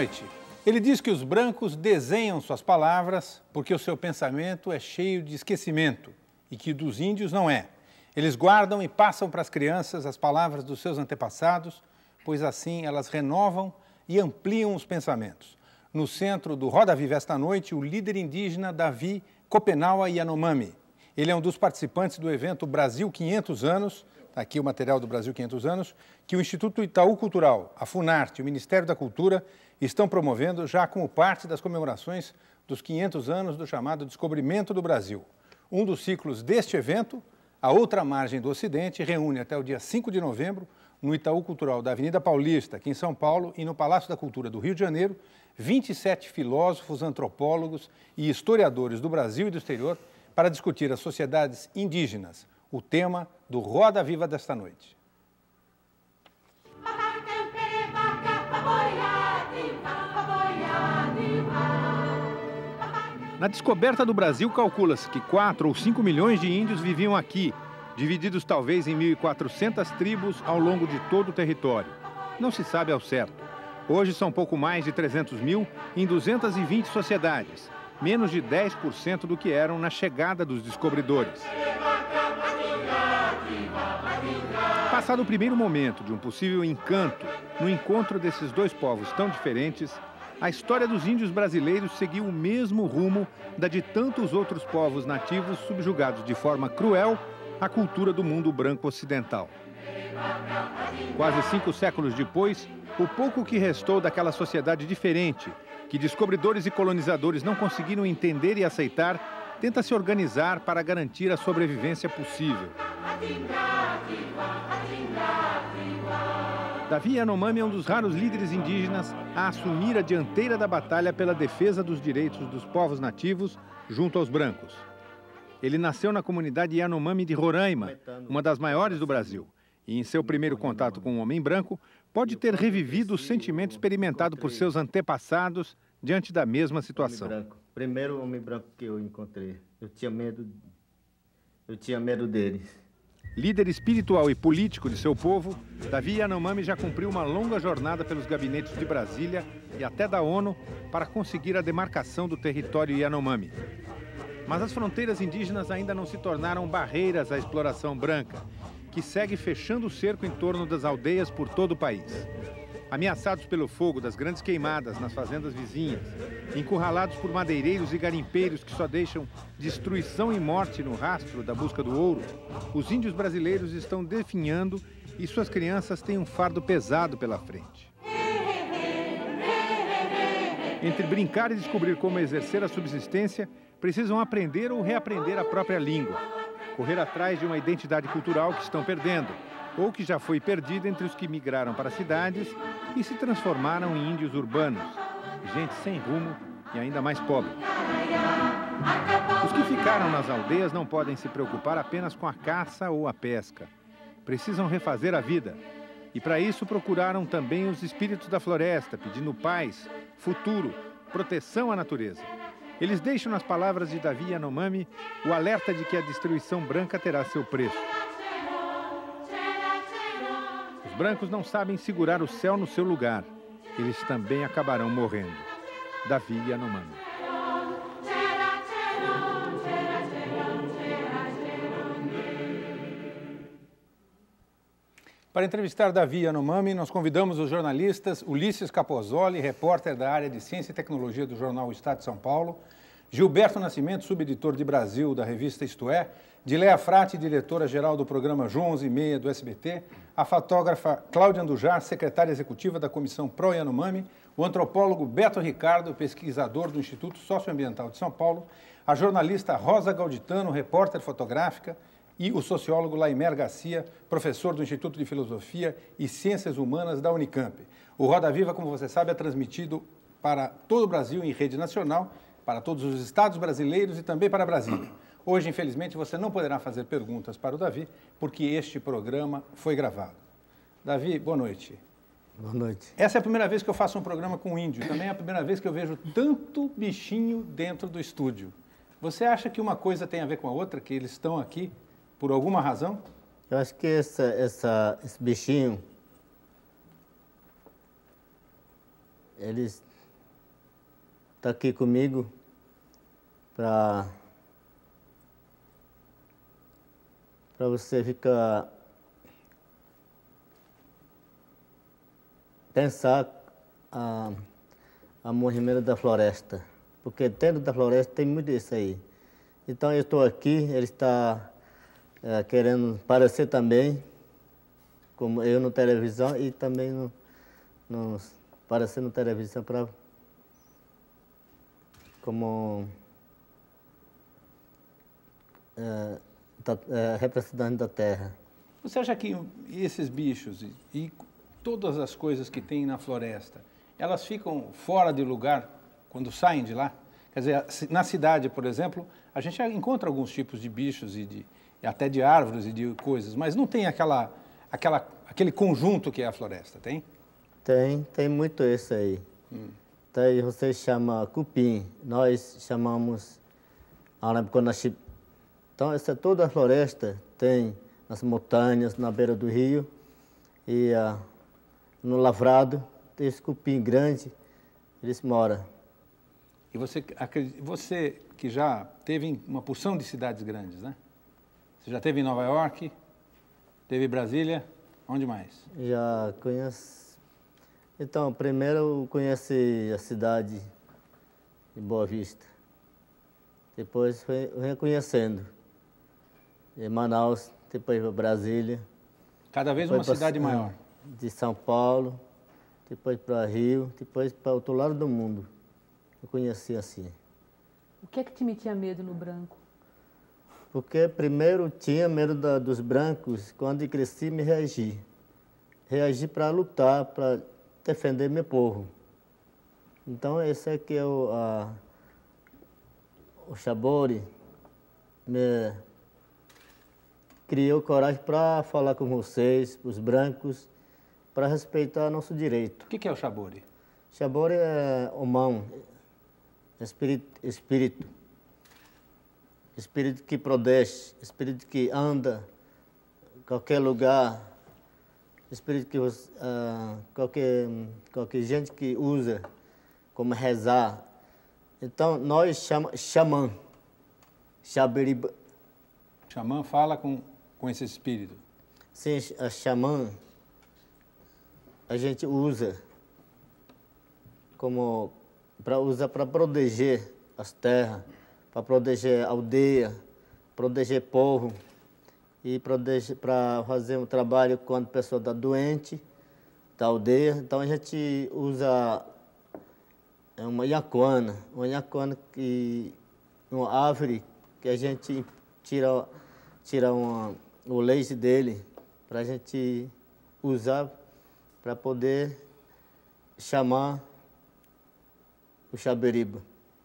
noite. Ele diz que os brancos desenham suas palavras porque o seu pensamento é cheio de esquecimento e que dos índios não é. Eles guardam e passam para as crianças as palavras dos seus antepassados, pois assim elas renovam e ampliam os pensamentos. No centro do Roda Viva esta noite, o líder indígena Davi Copenaua Yanomami. Ele é um dos participantes do evento Brasil 500 anos, aqui o material do Brasil 500 anos, que o Instituto Itaú Cultural, a Funarte e o Ministério da Cultura estão promovendo já como parte das comemorações dos 500 anos do chamado Descobrimento do Brasil. Um dos ciclos deste evento, a outra margem do Ocidente, reúne até o dia 5 de novembro, no Itaú Cultural da Avenida Paulista, aqui em São Paulo, e no Palácio da Cultura do Rio de Janeiro, 27 filósofos, antropólogos e historiadores do Brasil e do exterior para discutir as sociedades indígenas, o tema do Roda Viva desta noite. Na descoberta do Brasil, calcula-se que 4 ou 5 milhões de índios viviam aqui, divididos talvez em 1.400 tribos ao longo de todo o território. Não se sabe ao certo. Hoje são pouco mais de 300 mil em 220 sociedades, menos de 10% do que eram na chegada dos descobridores. Passado o primeiro momento de um possível encanto no encontro desses dois povos tão diferentes, a história dos índios brasileiros seguiu o mesmo rumo da de tantos outros povos nativos subjugados de forma cruel à cultura do mundo branco ocidental. Quase 5 séculos depois, o pouco que restou daquela sociedade diferente, que descobridores e colonizadores não conseguiram entender e aceitar, tenta se organizar para garantir a sobrevivência possível. Davi Yanomami é um dos raros líderes indígenas a assumir a dianteira da batalha pela defesa dos direitos dos povos nativos junto aos brancos. Ele nasceu na comunidade Yanomami de Roraima, uma das maiores do Brasil, e em seu primeiro contato com um homem branco, pode ter revivido o sentimento experimentado por seus antepassados diante da mesma situação. Primeiro homem branco que eu encontrei, eu tinha medo deles. Líder espiritual e político de seu povo, Davi Yanomami já cumpriu uma longa jornada pelos gabinetes de Brasília e até da ONU para conseguir a demarcação do território Yanomami. Mas as fronteiras indígenas ainda não se tornaram barreiras à exploração branca, que segue fechando o cerco em torno das aldeias por todo o país. Ameaçados pelo fogo das grandes queimadas nas fazendas vizinhas, encurralados por madeireiros e garimpeiros que só deixam destruição e morte no rastro da busca do ouro, os índios brasileiros estão definhando e suas crianças têm um fardo pesado pela frente. Entre brincar e descobrir como exercer a subsistência, precisam aprender ou reaprender a própria língua, correr atrás de uma identidade cultural que estão perdendo, ou que já foi perdida entre os que migraram para cidades e se transformaram em índios urbanos, gente sem rumo e ainda mais pobre. Os que ficaram nas aldeias não podem se preocupar apenas com a caça ou a pesca. Precisam refazer a vida. E para isso procuraram também os espíritos da floresta, pedindo paz, futuro, proteção à natureza. Eles deixam nas palavras de Davi Yanomami o alerta de que a destruição branca terá seu preço. Os brancos não sabem segurar o céu no seu lugar. Eles também acabarão morrendo. Davi Yanomami. Para entrevistar Davi Yanomami, nós convidamos os jornalistas Ulisses Capozoli, repórter da área de Ciência e Tecnologia do jornal O Estado de São Paulo, Gilberto Nascimento, subeditor de Brasil da revista Isto É, Dileia Frati, diretora-geral do programa João 11:30 do SBT, a fotógrafa Cláudia Andujar, secretária executiva da Comissão Pro Yanomami, o antropólogo Beto Ricardo, pesquisador do Instituto Socioambiental de São Paulo, a jornalista Rosa Gauditano, repórter fotográfica, e o sociólogo Laimer Garcia, professor do Instituto de Filosofia e Ciências Humanas da Unicamp. O Roda Viva, como você sabe, é transmitido para todo o Brasil em rede nacional, para todos os estados brasileiros e também para Brasília. Hoje, infelizmente, você não poderá fazer perguntas para o Davi, porque este programa foi gravado. Davi, boa noite. Boa noite. Essa é a primeira vez que eu faço um programa com índio, também é a primeira vez que eu vejo tanto bichinho dentro do estúdio. Você acha que uma coisa tem a ver com a outra, que eles estão aqui por alguma razão? Eu acho que esse bichinho eles estão aqui comigo para você ficar pensar a movimento da floresta, porque dentro da floresta tem muito isso aí. Então eu estou aqui, ele está querendo parecer também, como eu na televisão, e também aparecer na televisão para como representante da terra. Você acha que esses bichos e todas as coisas que tem na floresta, elas ficam fora de lugar quando saem de lá? Quer dizer, na cidade, por exemplo, a gente encontra alguns tipos de bichos e até de árvores e de coisas, mas não tem aquele conjunto que é a floresta, tem? Tem muito isso aí. Daí você chama cupim, nós chamamos aranapiconaxi. Então, essa é toda a floresta, tem nas montanhas, na beira do rio, e no lavrado, tem esse cupim grande, eles moram. E você que já teve em uma porção de cidades grandes, né? Você já esteve em Nova York, teve em Brasília, onde mais? Já conheço. Então, primeiro eu conheci a cidade de Boa Vista. Depois fui reconhecendo. Em Manaus, depois para Brasília. Cada vez uma cidade maior. De São Paulo, depois para Rio, depois para outro lado do mundo. Eu conheci assim. O que é que te metia medo no branco? Porque primeiro tinha medo dos brancos, quando eu cresci me reagi. Reagi para lutar, para defender meu povo. Então esse é que é o Chabore me criou coragem para falar com vocês, os brancos, para respeitar nosso direito. O que é o Chabore? Chabore é humano, espírito que protege, espírito que anda em qualquer lugar, espírito que qualquer gente que usa como rezar. Então nós chamamos xamã, Xaberiba. Xamã fala com esse espírito. Sim, a xamã a gente usa para proteger as terras, para proteger a aldeia, proteger povo e para fazer um trabalho quando a pessoa está doente da aldeia. Então a gente usa uma iacuana uma árvore que a gente tira o leite dele para a gente usar para poder chamar o Xaberiba.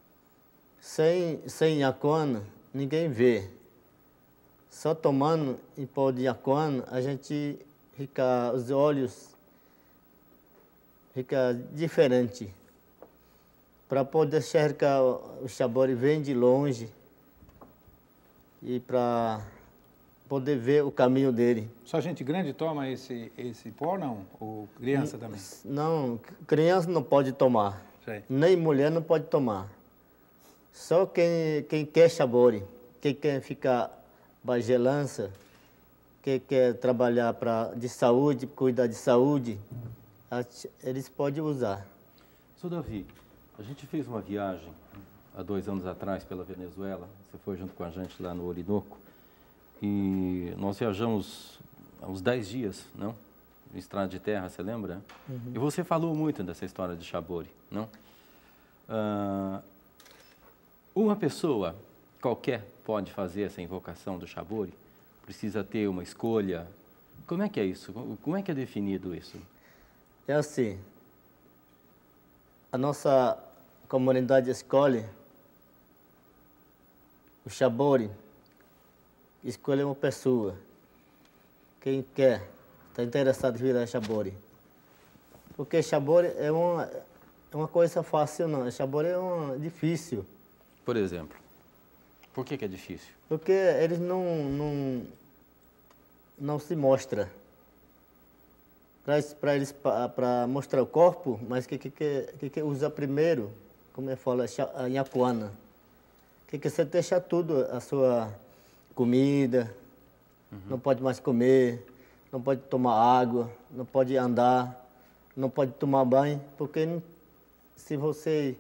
Sem iacuana, ninguém vê. Só tomando em pó de iacuana, a gente os olhos fica diferente. Para poder enxergar o Chabore vem de longe e para poder ver o caminho dele. Só gente grande toma esse pó, não? Ou criança também? Não, criança não pode tomar. Sei. Nem mulher não pode tomar. Só quem quer Chabore, quem quer ficar bagelança, quem quer trabalhar de saúde, cuidar de saúde, eles podem usar. Sr. Davi, a gente fez uma viagem há 2 anos atrás pela Venezuela. Você foi junto com a gente lá no Orinoco. E nós viajamos há uns 10 dias, não? Em estrada de terra, você lembra? Uhum. E você falou muito dessa história de Chabore, não? Uma pessoa qualquer pode fazer essa invocação do Chabore? Precisa ter uma escolha? Como é que é isso? Como é que é definido isso? É assim, a nossa comunidade escolhe o Chabore, escolhe uma pessoa, quem quer, está interessado em virar Chabore. Porque Chabore é uma coisa fácil, não. Chabore é difícil. Por exemplo, por que é difícil? Porque eles não se mostram. para mostrar o corpo, mas que usa primeiro, como eu falo, a Nhakuana. Que você deixa tudo, a sua comida, não pode mais comer, não pode tomar água, não pode andar, não pode tomar banho, porque se você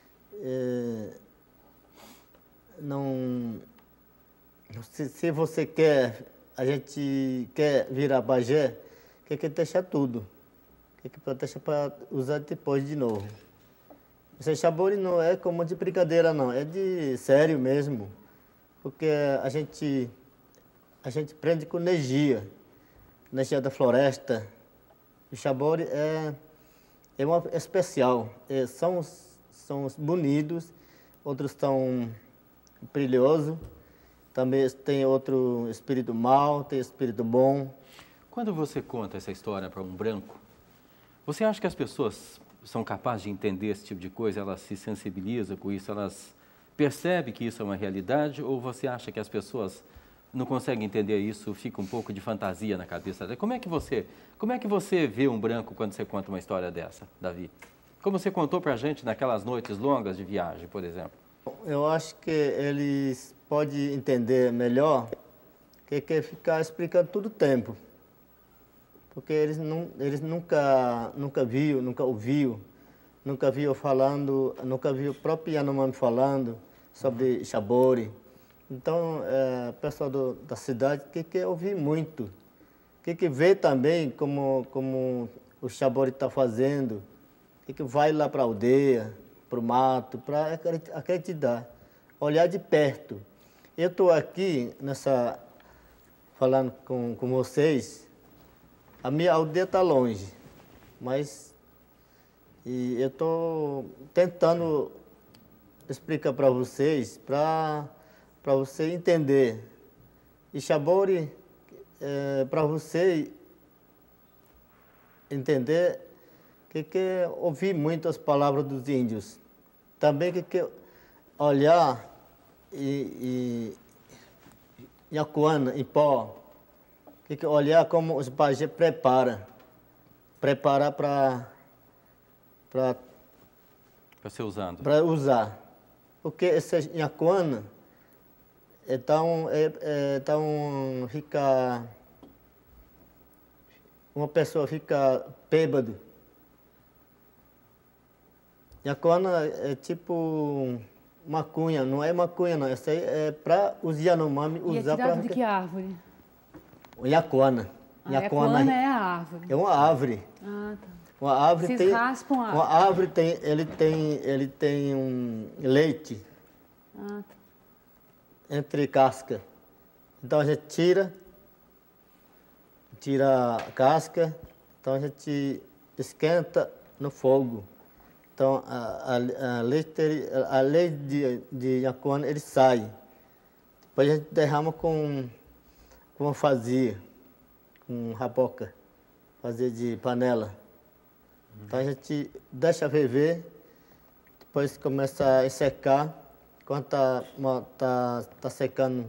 se você quer, a gente quer virar pajé, que deixa tudo, que deixa para usar depois de novo. Esse Xabori não é como de brincadeira, não, é de sério mesmo, porque a gente prende com energia da floresta. O Xabori é especial, são bonitos, outros estão brilhosos, também tem outro espírito mau, tem espírito bom. Quando você conta essa história para um branco, você acha que as pessoas são capazes de entender esse tipo de coisa, elas se sensibilizam com isso, elas percebem que isso é uma realidade, ou você acha que as pessoas não conseguem entender isso, fica um pouco de fantasia na cabeça dela? Como é que você vê um branco quando você conta uma história dessa, Davi? Como você contou para a gente naquelas noites longas de viagem, por exemplo? Eu acho que eles podem entender melhor que ficar explicando todo o tempo. Porque eles nunca viu, nunca ouviu, nunca viu falando, nunca viu o próprio Yanomami falando sobre Xabori. Então, o pessoal da cidade quer ouvir muito, quer ver também como o Xabori está fazendo, que vai lá para a aldeia, para o mato, para acreditar, olhar de perto. Eu estou aqui falando com vocês. A minha aldeia está longe, mas eu estou tentando explicar para vocês, para você entender. E Xabori, para você entender, que ouvir muito as palavras dos índios. Também que olhar e Nhakuana, em pó, que olhar como os pajé preparam para ser usado. Para usar. Porque esse Nhakuana, então uma pessoa fica bêbado. Nhakuana é tipo macunha, não é macunha não, isso aí é para os Yanomami usar para... E é tirado de que árvore? Nhakuana. Nhakuana é a árvore. É uma árvore. Ah, tá. Uma árvore Vocês raspam a árvore. Uma árvore ele tem um leite entre casca. Então a gente tira a casca, então a gente esquenta no fogo. Então a leite de Nhakuana ele sai. Depois a gente derrama com fazia, com raboca, fazer de panela. Então a gente deixa ferver, depois começa a secar. Quando tá secando,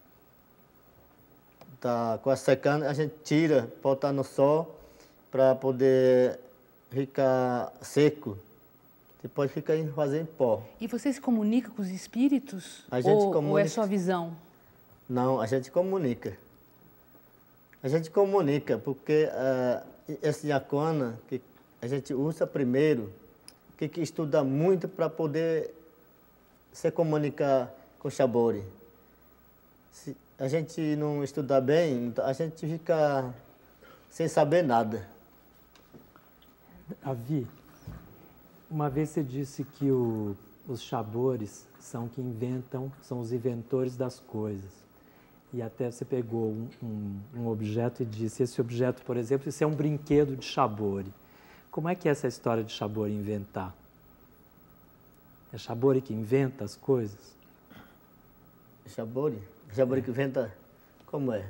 tá quase secando, a gente tira, botar no sol para poder ficar seco. Depois fica fazer em pó. E você se comunica com os espíritos? A gente ou é só visão? Não, a gente comunica. A gente comunica, porque esse Nhakuana que a gente usa primeiro, que estuda muito para poder se comunicar com o Xabori. Se a gente não estudar bem, a gente fica sem saber nada. Davi, uma vez você disse que os Xabores são os inventores das coisas. E até você pegou um objeto e disse, esse objeto, por exemplo, isso é um brinquedo de Xabori. Como é que é essa história de Xabori inventar? É Xabori que inventa as coisas? Xabori? Xabori que inventa? Como é?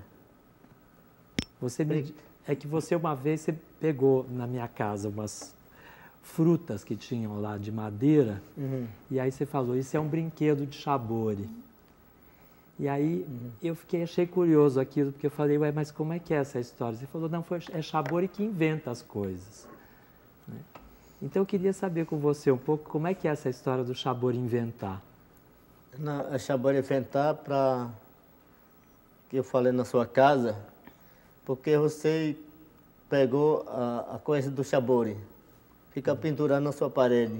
É que você uma vez você pegou na minha casa umas frutas que tinham lá de madeira, e aí você falou, isso é um brinquedo de Xabori. E aí achei curioso aquilo, porque eu falei, ué, mas como é que é essa história? Você falou, não, é Chabori que inventa as coisas. Né? Então eu queria saber com você um pouco como é que é essa história do Chabori inventar. A Chabori inventar para que eu falei na sua casa, porque você pegou a coisa do Chabori, fica pendurando na sua parede.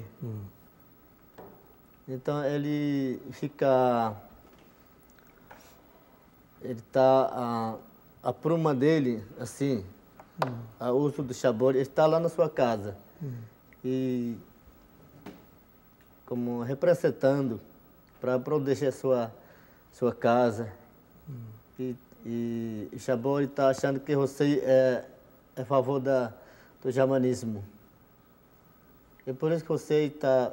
Então ele fica... Ele está... A pruma dele, assim, o uso do Chabori, está lá na sua casa. E como representando para proteger sua casa. E Chabori está achando que você é a favor do xamanismo. É por isso que você está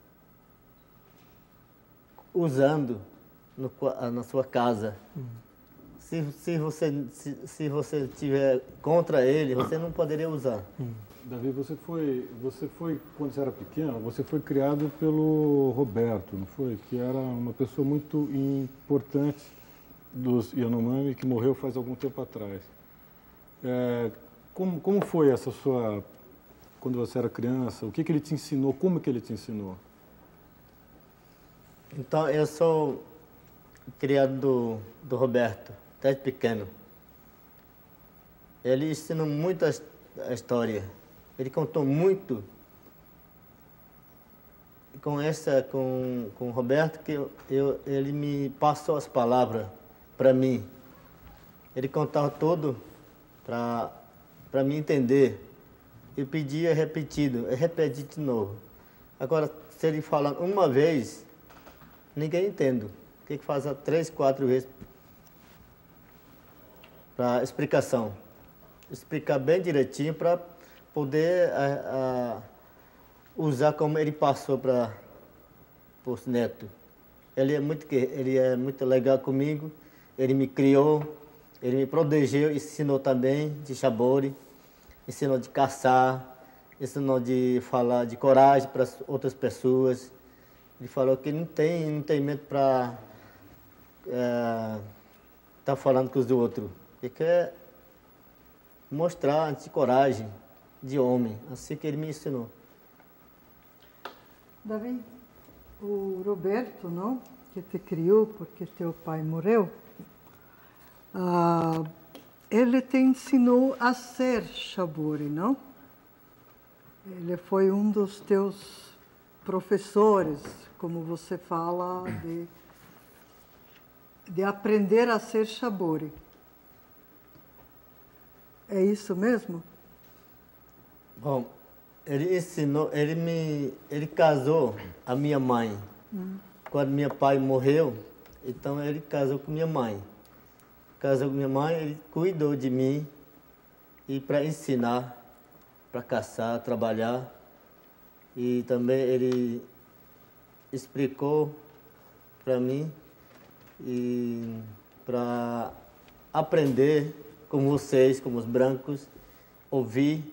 usando na sua casa. Se você estiver contra ele, você não poderia usar. Davi, você foi, quando você era pequeno, você foi criado pelo Roberto, não foi? Que era uma pessoa muito importante dos Yanomami, que morreu faz algum tempo atrás. Como foi essa sua... Quando você era criança, o que ele te ensinou? Como que ele te ensinou? Então, eu sou criado do Roberto, desde pequeno. Ele ensinou muito a história. Ele contou muito com o Roberto, que ele me passou as palavras para mim. Ele contava tudo para mim entender. Eu pedia repetido, eu repeti de novo. Agora, se ele falar uma vez, ninguém entende. Tem que fazer 3, 4 vezes para explicação. Explicar bem direitinho para poder usar como ele passou para os netos. Ele é muito legal comigo, ele me criou, ele me protegeu, ensinou também de Chabori, ensinou de caçar, ensinou de falar de coragem para outras pessoas. Ele falou que não tem medo para estar falando com os outros. Ele quer mostrar de coragem, de homem. Assim que ele me ensinou. Davi, o Roberto, não? Que te criou porque teu pai morreu, ele te ensinou a ser Chabori, não? Ele foi um dos teus professores, como você fala, de aprender a ser Chabori. É isso mesmo? Bom, ele ensinou, ele casou a minha mãe. Quando meu pai morreu, então ele casou com minha mãe. Casou com minha mãe, ele cuidou de mim e para ensinar, para caçar, trabalhar. E também ele explicou para mim e para aprender com vocês, como os brancos, ouvir.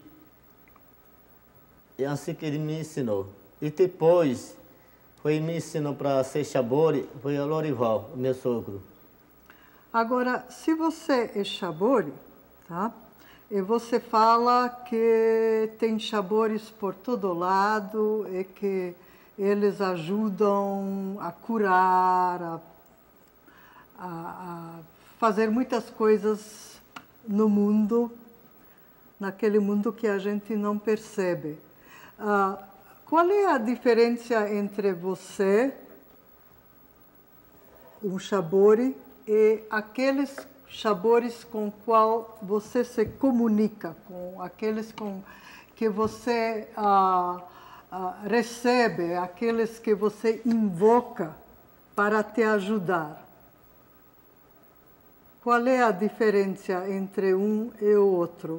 É assim que ele me ensinou. E depois, me ensinou para ser Chabori, foi o Lorival, meu sogro. Agora, se você é Chabori, tá? E você fala que tem Chaboris por todo lado e que eles ajudam a curar, a fazer muitas coisas no mundo, naquele mundo que a gente não percebe. Qual é a diferença entre você, um Chabori, e aqueles Chaboris com qual você se comunica, com aqueles com que você recebe, aqueles que você invoca para te ajudar? Qual é a diferença entre um e o outro?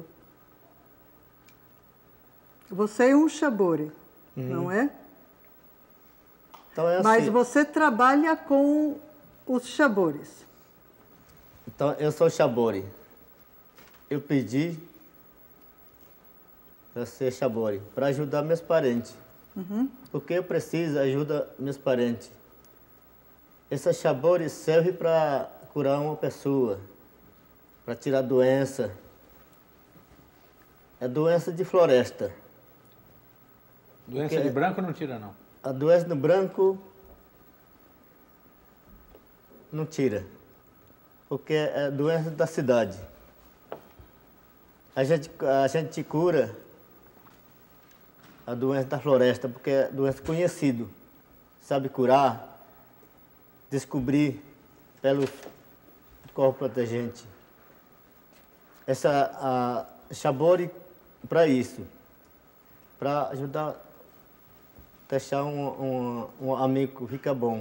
Você é um Chabori, não é? Então é assim. Mas você trabalha com os Chaboris. Então, eu sou Chabori. Eu pedi para ser Chabori, para ajudar meus parentes. Porque eu preciso ajudar meus parentes. Esse chabore serve para curar uma pessoa, para tirar doença. É doença de floresta. Doença Porque de branco não tira, não. a doença no branco não tira, porque é doença da cidade. A gente cura a doença da floresta, porque é doença conhecida. Sabe curar, descobrir pelo corpo da gente. Essa chabore para isso, para ajudar, deixar um amigo ficar bom.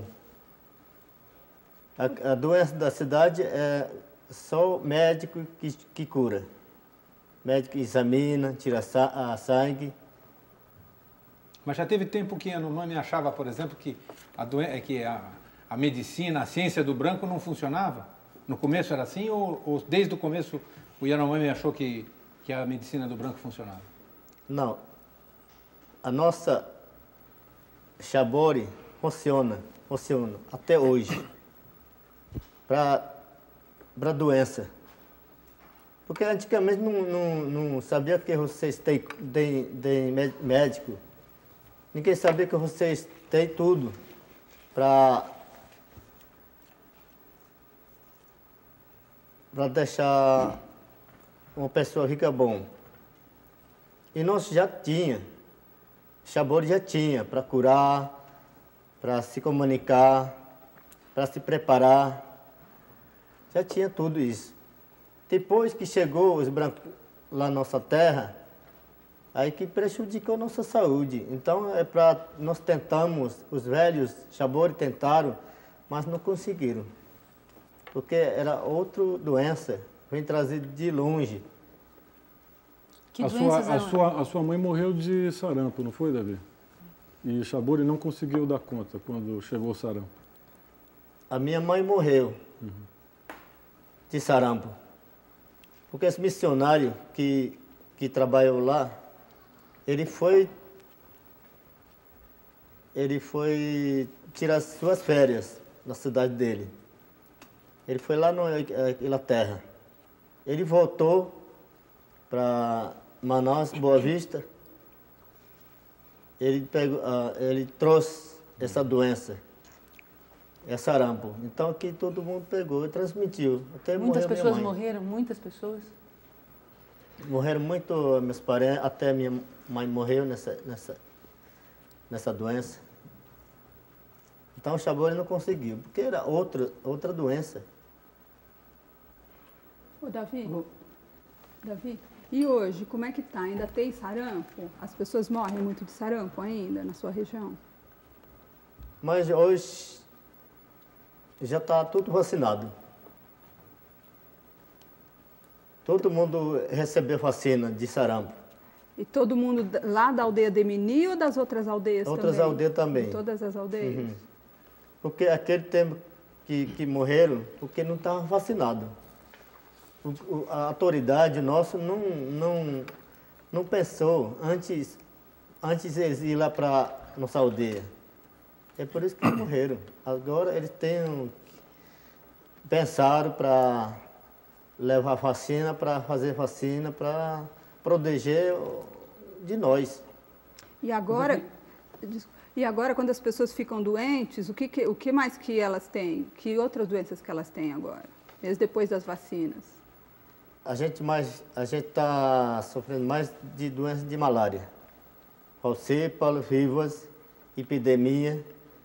A doença da cidade é só o médico que cura. O médico examina, tira sangue. Mas já teve tempo que Yanomami achava, por exemplo, que a medicina, a ciência do branco não funcionava? No começo era assim ou desde o começo o Yanomami achou que a medicina do branco funcionava? Não. A nossa chabore funciona até hoje para doença. Porque antigamente não sabia que vocês têm médico. Ninguém sabia que vocês têm tudo para deixar uma pessoa rica bom. E nós já tinha, chabore já tinha para curar, para se comunicar, para se preparar. Já tinha tudo isso. Depois que chegou os brancos lá na nossa terra, aí que prejudicou a nossa saúde. Então, nós tentamos, os velhos chabore tentaram, mas não conseguiram. Porque era outra doença, vem trazida de longe. Que doenças eram? A sua mãe morreu de sarampo, não foi, Davi? E chabore não conseguiu dar conta quando chegou o sarampo. A minha mãe morreu de sarampo. Porque esse missionário que trabalhou lá, ele foi tirar suas férias na cidade dele. Ele foi lá na Inglaterra. Ele voltou para Manaus, Boa Vista. Ele trouxe essa doença, é sarampo. Então aqui todo mundo pegou e transmitiu. Até Muitas morreu pessoas minha mãe. morreram? Muitas pessoas? Morreram muito meus parentes, até minha mãe morreu nessa doença. Então o chabore não conseguiu, porque era outra doença. Ô, Davi, e hoje, como é que tá? Ainda tem sarampo? As pessoas morrem muito de sarampo ainda na sua região? Mas hoje já está tudo vacinado. Todo mundo recebeu vacina de sarampo. E todo mundo lá da aldeia de Mini ou das outras aldeias Outras também? aldeias também. De todas as aldeias? Uhum. Porque aquele tempo que morreram, porque não estavam vacinados. A autoridade nossa não pensou antes eles ir lá para nossa aldeia. É por isso que eles morreram. Agora eles pensaram para levar vacina, para fazer vacina, para proteger de nós. E agora, quando as pessoas ficam doentes, o que mais que elas têm? Que outras doenças que elas têm agora? Mesmo depois das vacinas? A gente está sofrendo mais de doenças de malária. Falciparum, vivas, epidemia.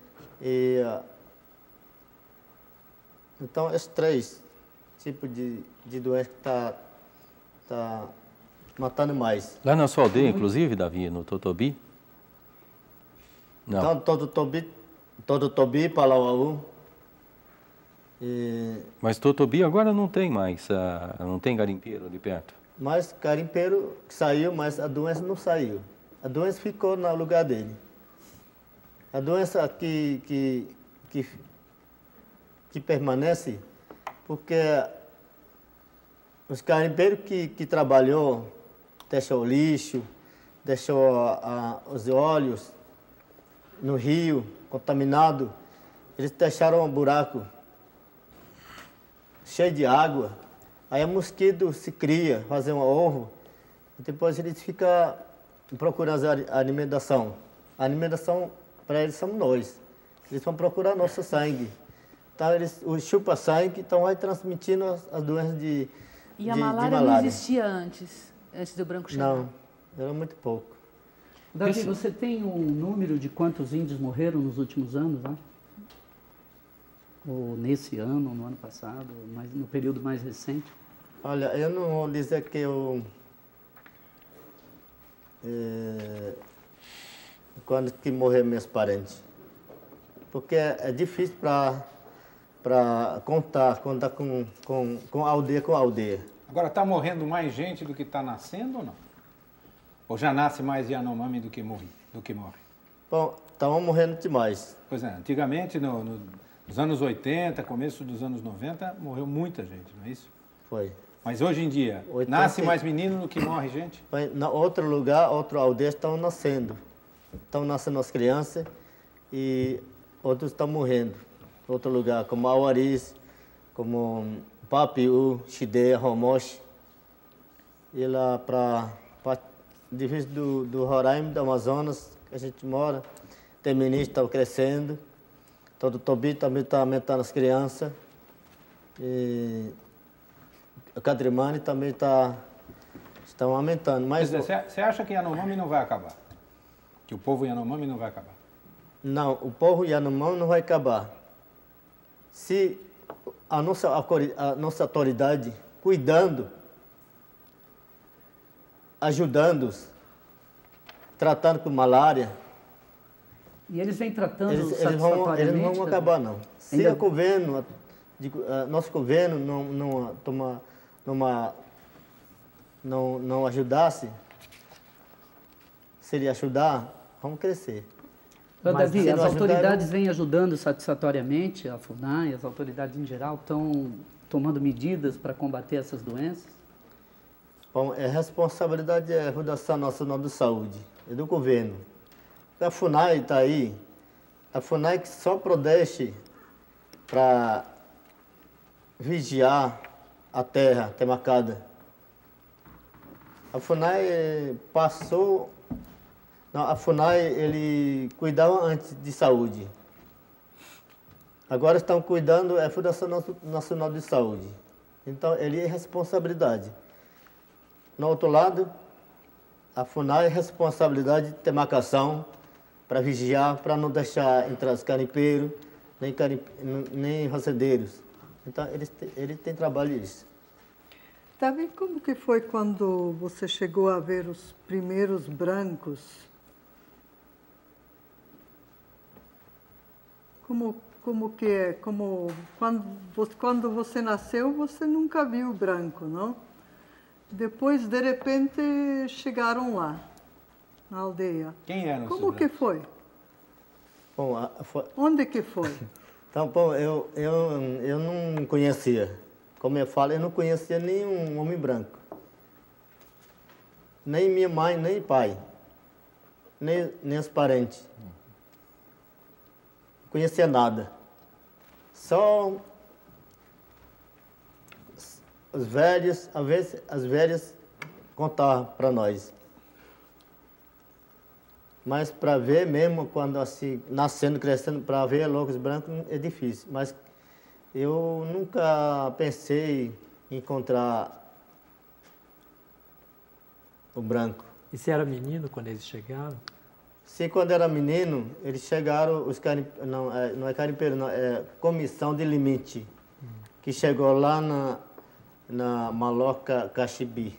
Então, esses 3 tipos de doença que tá matando mais. Lá na sua aldeia, inclusive, Davi, no Totobi? Não. Então, Totobi, Palauaú. Mas Totobi agora não tem mais, não tem garimpeiro ali perto. Mas garimpeiro saiu, mas a doença não saiu. A doença ficou no lugar dele. A doença que permanece, porque os garimpeiros que trabalhou, deixou o lixo, deixou os óleos no rio, contaminado, eles deixaram um buraco cheio de água, aí o mosquito se cria, fazem um ovo, e depois eles ficam procurando a alimentação. A alimentação para eles somos nós. Eles vão procurar nosso sangue. Então eles chupam sangue, então vai transmitindo as doenças de E a malária não existia antes do branco chegar? Não, era muito pouco. Davi, você tem um número de quantos índios morreram nos últimos anos, né? Ou nesse ano, no ano passado, mas no período mais recente? Olha, eu não vou dizer que quando que morreram meus parentes. Porque é difícil para contar com aldeia. Agora, está morrendo mais gente do que está nascendo ou não? Ou já nasce mais Yanomami do que morre? Bom, estavam morrendo demais. Pois é, antigamente, nos anos 80, começo dos anos 90, morreu muita gente, não é isso? Foi. Mas hoje em dia, nasce mais menino do que morre gente? Em outro lugar, outra aldeia estão nascendo. Estão nascendo as crianças e outros estão morrendo. Outro lugar, como Auaris, como Papiú, Xideia, Romoche. E lá para divisa do Roraima, do Amazonas, que a gente mora, tem meninos que estão crescendo. Todo Tobi também está aumentando as crianças. E o Cadrimane também estão aumentando. Mas você acha que Yanomami não vai acabar? Que o povo Yanomami não vai acabar? Não, o povo Yanomami não vai acabar. Se a nossa autoridade cuidando, ajudando-os, tratando com malária. E eles vêm tratando eles satisfatoriamente? Eles não vão acabar, não. Se o governo, nosso governo não ajudasse, se ele ajudar, vamos crescer. Davi, as autoridades vêm ajudando satisfatoriamente, a FUNAI, as autoridades em geral estão tomando medidas para combater essas doenças? Bom, a responsabilidade é a Fundação Nacional de Saúde, é do governo. A FUNAI está aí, a FUNAI que só protege para vigiar a terra demarcada. A FUNAI passou... Não, a FUNAI, ele cuidava antes de saúde. Agora estão cuidando, é a Fundação Nacional de Saúde. Então, ele é responsabilidade. No outro lado, a FUNAI é responsabilidade de demarcação para vigiar, para não deixar entrar os garimpeiros, nem fazendeiros. Então, ele tem trabalho nisso. Davi, como que foi quando você chegou a ver os primeiros brancos? Como que é? Quando você nasceu, você nunca viu branco, não? Depois, de repente, chegaram lá, na aldeia. Quem eram esses Como que foi? Bom, Onde que foi? Então, bom, eu não conhecia. Como eu falo, eu não conhecia nenhum homem branco. Nem minha mãe, nem pai. Nem os parentes. Não conhecia nada. Só os velhos, às vezes as velhas contavam para nós. Mas para ver mesmo, quando assim, nascendo, crescendo, para ver logo os brancos é difícil. Mas eu nunca pensei em encontrar o branco. E você era menino quando eles chegaram? Sim, quando era menino, eles chegaram, não é carimpeiro, não, é comissão de limite, que chegou lá na Maloca Caxibi.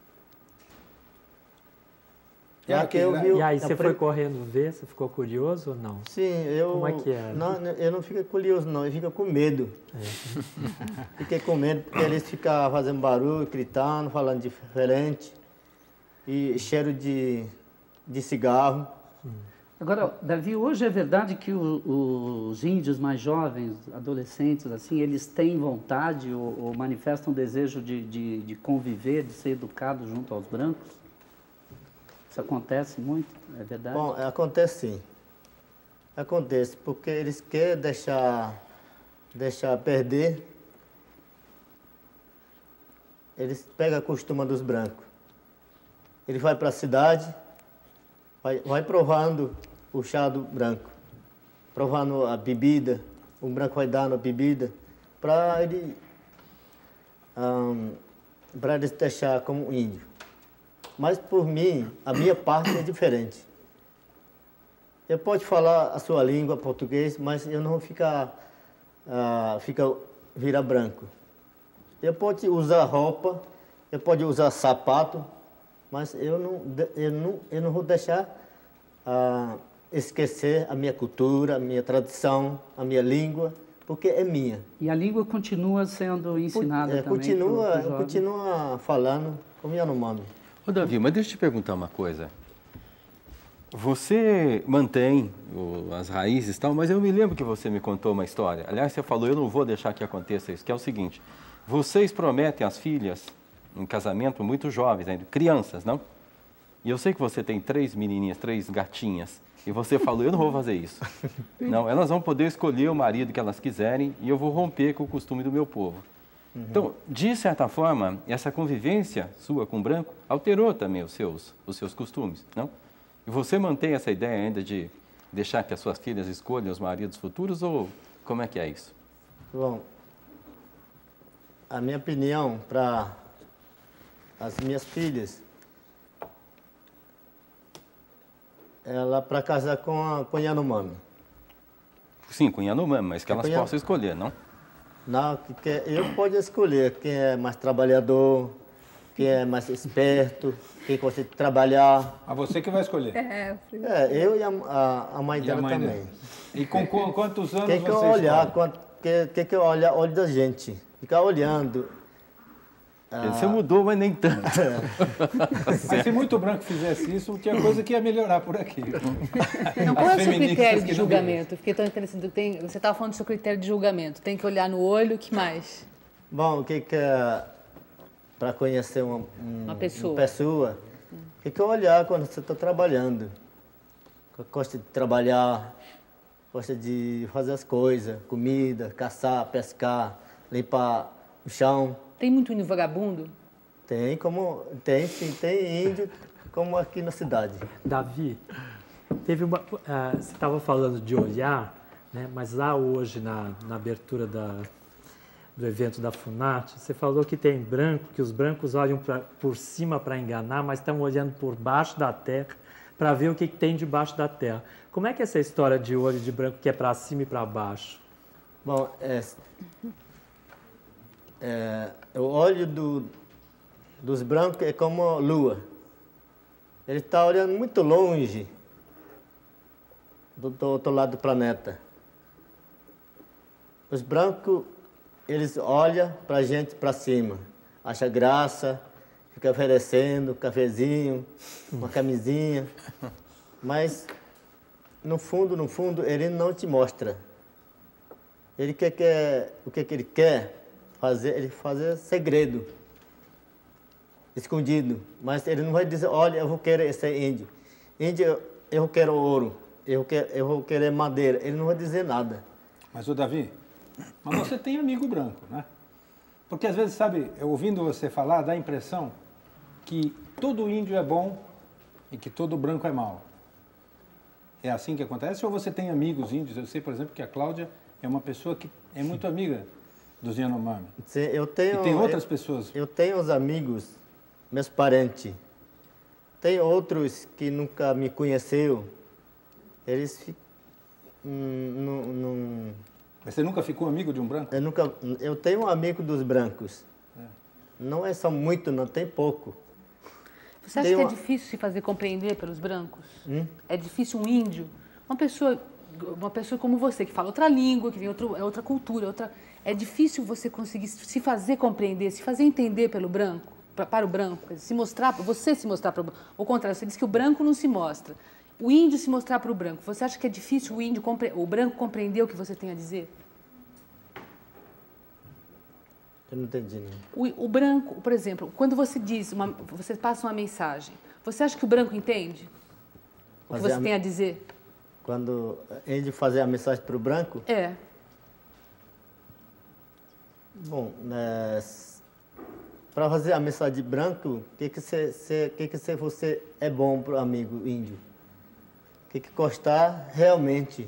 E aí você foi correndo ver, você ficou curioso ou não? Sim, Como é que era? Não, eu não fico curioso não, eu fico com medo. Fiquei com medo porque eles ficavam fazendo barulho, gritando, falando diferente, e cheiro de cigarro. Agora, Davi, hoje é verdade que os índios mais jovens, adolescentes, assim, eles têm vontade ou manifestam desejo de conviver, de ser educados junto aos brancos? Isso acontece muito? É verdade? Bom, acontece sim. Acontece, porque eles querem deixar perder, eles pegam a costuma dos brancos. Ele vai para a cidade, vai provando o chá do branco, provando a bebida, o branco vai dando a bebida, para eles deixar como índio. Mas, por mim, a minha parte é diferente. Eu posso falar a sua língua, português, mas eu não vou virar branco. Eu posso usar roupa, eu posso usar sapato, mas eu não vou deixar esquecer a minha cultura, a minha tradição, a minha língua, porque é minha. E a língua continua sendo ensinada também? Continua falando como Yanomami. Ô, Davi, mas deixa eu te perguntar uma coisa. Você mantém as raízes e tal, mas eu me lembro que você me contou uma história. Aliás, você falou, eu não vou deixar que aconteça isso, que é o seguinte. Vocês prometem às filhas, em casamento, muito jovens, ainda, crianças, não? E eu sei que você tem 3 menininhas, 3 gatinhas, e você falou, eu não vou fazer isso. Não, elas vão poder escolher o marido que elas quiserem e eu vou romper com o costume do meu povo. Então, de certa forma, essa convivência sua com o branco alterou também os seus costumes, não? E você mantém essa ideia ainda de deixar que as suas filhas escolham os maridos futuros ou como é que é isso? Bom, a minha opinião para as minhas filhas, ela para casar com Yanomami. Sim, com Yanomami, mas que elas possam escolher, não? Não, eu posso escolher quem é mais trabalhador, quem é mais esperto, quem gosta de trabalhar. A você que vai escolher. Eu e a mãe dela também. E com quantos anos tem que você olhar, tem que olhar o olho da gente, ficar olhando. Você mudou, mas nem tanto. Mas se muito branco fizesse isso, tinha coisa que ia melhorar por aqui. Não, qual é o seu critério de julgamento? Fiquei tão interessado. Você estava falando do seu critério de julgamento. Tem que olhar no olho, o que mais? Bom, o que é para conhecer uma pessoa? Tem que olhar quando você está trabalhando. Gosta de trabalhar, gosta de fazer as coisas, comida, caçar, pescar, limpar o chão. Tem muito índio vagabundo? Tem sim, tem índio, como aqui na cidade. Davi, você estava falando de olhar, né? Mas lá hoje, na abertura do evento da FUNAT, você falou que tem branco, que os brancos olham por cima para enganar, mas estão olhando por baixo da terra para ver o que tem debaixo da terra. Como é que é essa história de olho de branco que é para cima e para baixo? Bom, o olho dos brancos é como a lua. Ele está olhando muito longe do outro lado do planeta. Os brancos, eles olham para a gente para cima, acham graça, fica oferecendo um cafezinho, uma camisinha, mas no fundo, ele não te mostra. O que ele quer fazer? Ele fazer segredo, escondido, mas ele não vai dizer, olha, eu vou querer esse índio. Índio, eu quero ouro, eu vou querer madeira. Ele não vai dizer nada. Mas, ô Davi, mas você tem amigo branco, né? Porque às vezes, sabe, ouvindo você falar, dá a impressão que todo índio é bom e que todo branco é mau. É assim que acontece? Ou você tem amigos índios? Eu sei, por exemplo, que a Cláudia é uma pessoa que é muito amiga dos Yanomami. Sim, e tem outras pessoas. Eu tenho os amigos, meus parentes. Tem outros que nunca me conheceram. Eles não... Mas você nunca ficou amigo de um branco? Eu tenho um amigo dos brancos. Não é só muito, não, tem pouco. Você acha que é difícil se fazer compreender pelos brancos? É difícil um índio, uma pessoa como você, que fala outra língua, que vem outra cultura, é difícil você conseguir se fazer compreender, se fazer entender pelo branco, para o branco, se mostrar, você se mostrar para o branco. Ao contrário, você diz que o branco não se mostra. O índio se mostrar para o branco. Você acha que é difícil o branco compreender o que você tem a dizer? Eu não entendi. Não. O branco, por exemplo, quando você passa uma mensagem, você acha que o branco entende o que você tem a dizer? Quando índio fazer a mensagem para o branco? É. Bom, para fazer a mensagem de branco, o que você é bom para o amigo índio? O que gostar realmente,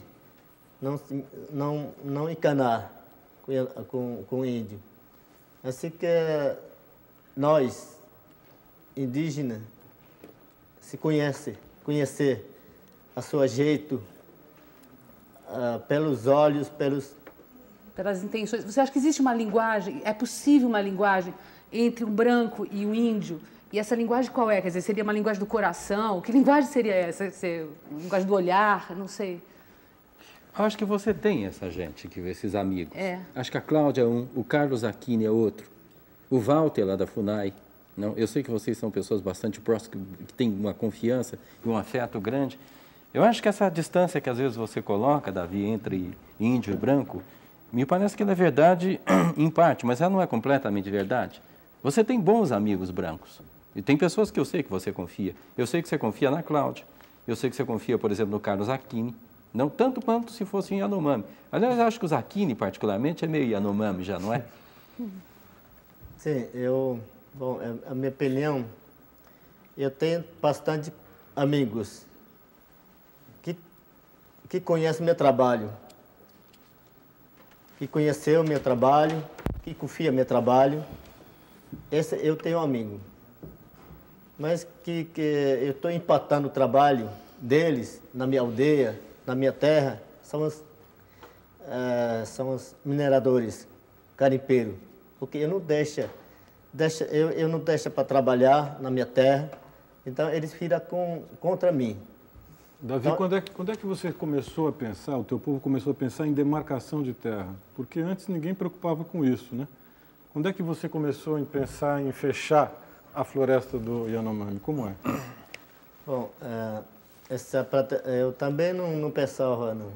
não encanar com o índio. Assim que nós, indígenas, se conhecer a seu jeito, pelos olhos, pelas intenções. Você acha que existe uma linguagem, é possível uma linguagem entre um branco e um índio? E essa linguagem qual é? Quer dizer, seria uma linguagem do coração? Que linguagem seria essa? Uma linguagem do olhar? Não sei. Eu acho que você tem essa gente, esses amigos. É. Acho que a Cláudia é um, o Carlos Aquini é outro, o Walter lá da FUNAI. Não, eu sei que vocês são pessoas bastante próximas, que têm uma confiança e um afeto grande. Eu acho que essa distância que às vezes você coloca, Davi, entre índio e branco, me parece que ela é verdade em parte, mas ela não é completamente verdade. Você tem bons amigos brancos. E tem pessoas que eu sei que você confia. Eu sei que você confia na Cláudia. Eu sei que você confia, por exemplo, no Carlos Aquini. Não tanto quanto se fosse em Yanomami. Aliás, eu acho que os Aquini, particularmente, é meio Yanomami já, não é? Sim, bom, a minha opinião, eu tenho bastante amigos que conhecem meu trabalho, que conheceu meu trabalho, que confia no meu trabalho. Esse eu tenho um amigo. Mas que eu estou empatando o trabalho deles na minha aldeia, na minha terra, são os mineradores, garimpeiros. Porque eu não deixo para trabalhar na minha terra, então eles viram contra mim. Davi, então, quando é que você começou a pensar, o teu povo começou a pensar em demarcação de terra? Porque antes ninguém preocupava com isso, né? Quando é que você começou a pensar em fechar a floresta do Yanomami? Como é? Bom, eu também não pensava, não.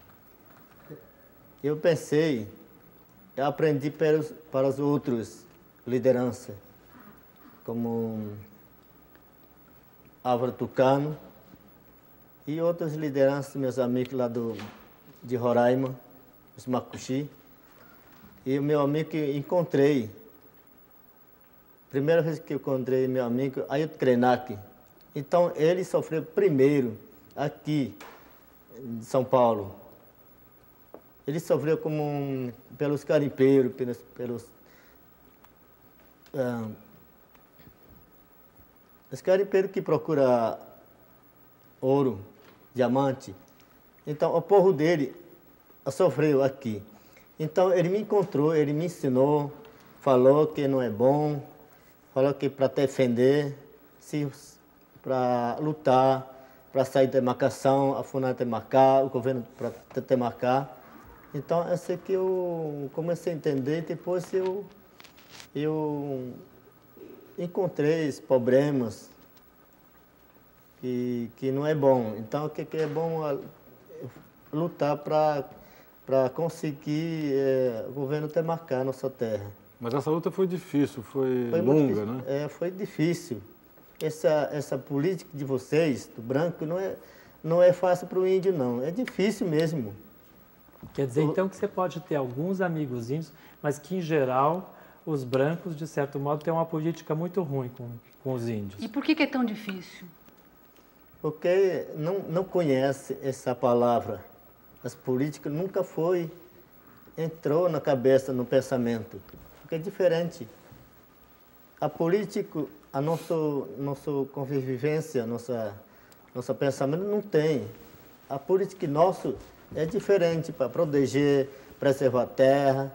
Eu aprendi para os outros lideranças, como Álvaro Tucano e outras lideranças, meus amigos lá de Roraima, os Macuxi. E o meu amigo que encontrei, primeira vez que eu encontrei meu amigo, Ailton Krenak. Então, ele sofreu primeiro aqui em São Paulo. Ele sofreu pelos garimpeiros, os garimpeiros que procuram ouro, diamante. Então, o povo dele sofreu aqui. Então, ele me encontrou, ele me ensinou, falou que não é bom, falou que para defender, para lutar, para sair da demarcação, a FUNAI demarcar, o governo para demarcar. Então, é assim que eu comecei a entender, depois eu encontrei esses problemas que não é bom. Então, o que é bom lutar para conseguir o governo demarcar a nossa terra. Mas essa luta foi difícil, foi longa, né? Foi difícil. Essa política de vocês, do branco, não é fácil para o índio, não. É difícil mesmo. Quer dizer, então, que você pode ter alguns amigos índios, mas que, em geral, os brancos, de certo modo, têm uma política muito ruim com os índios. E por que é tão difícil? Porque não conhece essa palavra. As políticas nunca entrou na cabeça, no pensamento. Porque é diferente. A política, a nossa convivência, nosso pensamento não tem. A política nossa é diferente para proteger, preservar a terra.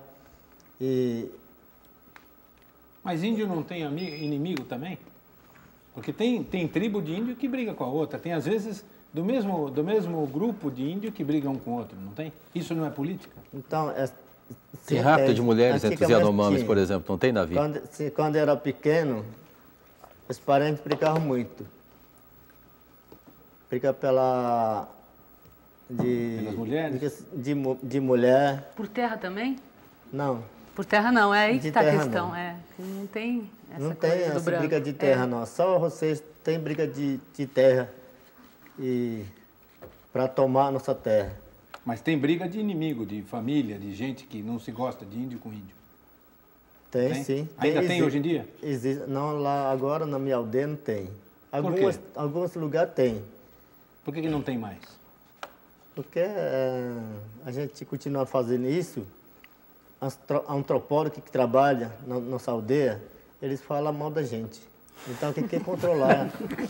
Mas índio não tem inimigo também? Porque tem tribo de índio que briga com a outra. Tem, às vezes, do mesmo grupo de índio que brigam um com o outro, não tem? Isso não é política? Então, tem rapto de mulheres entre os Yanomamis, por exemplo, não tem, Davi? Quando eu era pequeno, os parentes brigavam muito. Briga pelas mulheres? De mulher. Por terra também? Não. Por terra não, é aí que está a questão. Não. Não tem essa não coisa tem do essa branco. Briga de terra, não. Só vocês têm briga de terra. E para tomar nossa terra. Mas tem briga de inimigo, de família, de gente que não se gosta de índio com índio. Tem, sim. Ainda tem hoje em dia? Existe. Não, lá agora na minha aldeia não tem. Alguns lugares tem. Por que não tem mais? Porque a gente continua fazendo isso. Antropólogo que trabalha na nossa aldeia, eles falam mal da gente. Então tem que controlar.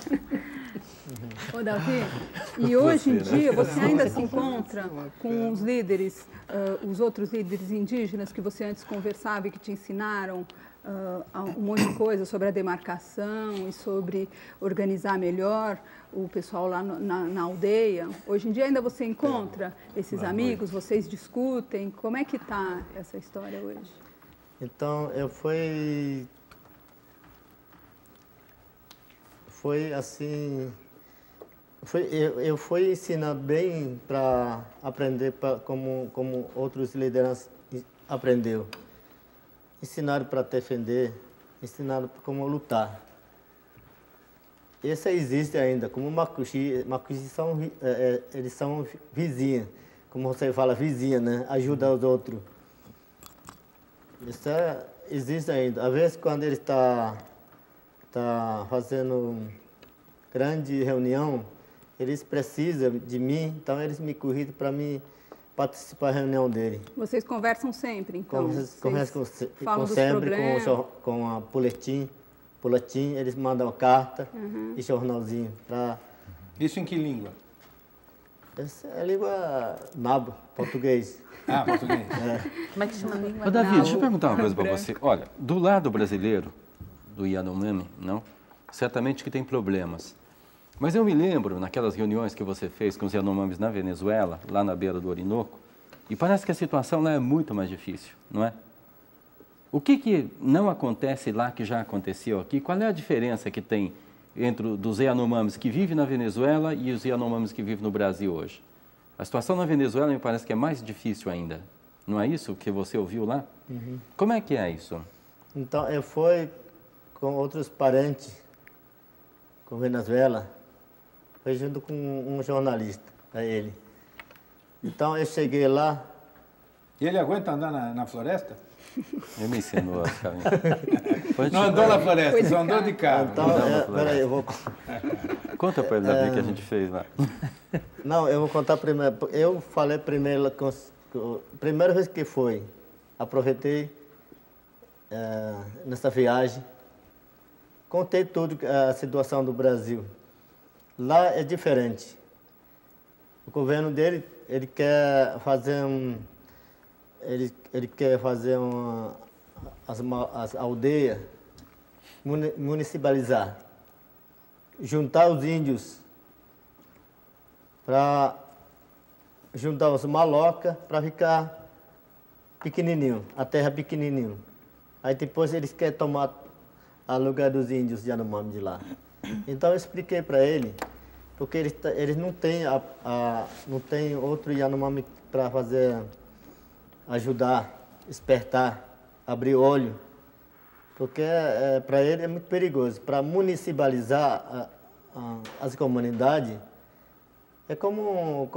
Ô, Davi, e hoje em dia você ainda se encontra com os líderes, os outros líderes indígenas que você antes conversava e que te ensinaram um monte de coisa sobre a demarcação e sobre organizar melhor o pessoal lá na aldeia? Hoje em dia ainda você encontra esses amigos, vocês discutem? Como é que está essa história hoje? Então, foi assim, eu fui ensinado bem para aprender como outros lideranças aprendeu. Ensinaram para defender, ensinaram como lutar. Esse existe ainda, como Macuxi eles são vizinhos, como você fala, vizinha, né? Ajuda os outros. Isso existe ainda. Às vezes, quando ele está fazendo grande reunião, eles precisam de mim, então eles me convidam para mim participar da reunião dele. Vocês conversam sempre, então? Conversam sempre com a boletim, eles mandam carta e jornalzinho. Isso em que língua? Essa é a língua nabo, português. Ah, português. Como é que chama a língua? Ô, Davi, deixa eu perguntar uma coisa para você. Olha, do lado brasileiro, do Yanomami, não? Certamente que tem problemas. Mas eu me lembro, naquelas reuniões que você fez com os Yanomamis na Venezuela, lá na beira do Orinoco, e parece que a situação lá é muito mais difícil, não é? O que não acontece lá que já aconteceu aqui? Qual é a diferença que tem entre dos Yanomamis que vivem na Venezuela e os Yanomamis que vivem no Brasil hoje? A situação na Venezuela me parece que é mais difícil ainda. Não é isso que você ouviu lá? Uhum. Como é que é isso? Então, eu fui com outros parentes, com Venezuela, foi junto com um jornalista, ele. Então, eu cheguei lá. E ele aguenta andar na floresta? Ele me ensinou a ficar. Não andou na floresta, só andou de carro. Então, peraí, eu vou... Conta para ele, Davi, que a gente fez lá. Não, eu vou contar primeiro. Eu falei primeiro, primeira vez que foi, aproveitei nessa viagem, contei tudo, a situação do Brasil. Lá é diferente. O governo dele, ele quer fazer as aldeias, municipalizar, juntar os índios, para juntar os malocas para ficar pequenininho, a terra pequenininho. Aí depois eles querem tomar o lugar dos índios de Yanomami de lá. Então eu expliquei para ele, porque eles não têm não tem outro Yanomami para ajudar, despertar, abrir olho, porque para ele é muito perigoso. Para municipalizar as comunidades, é como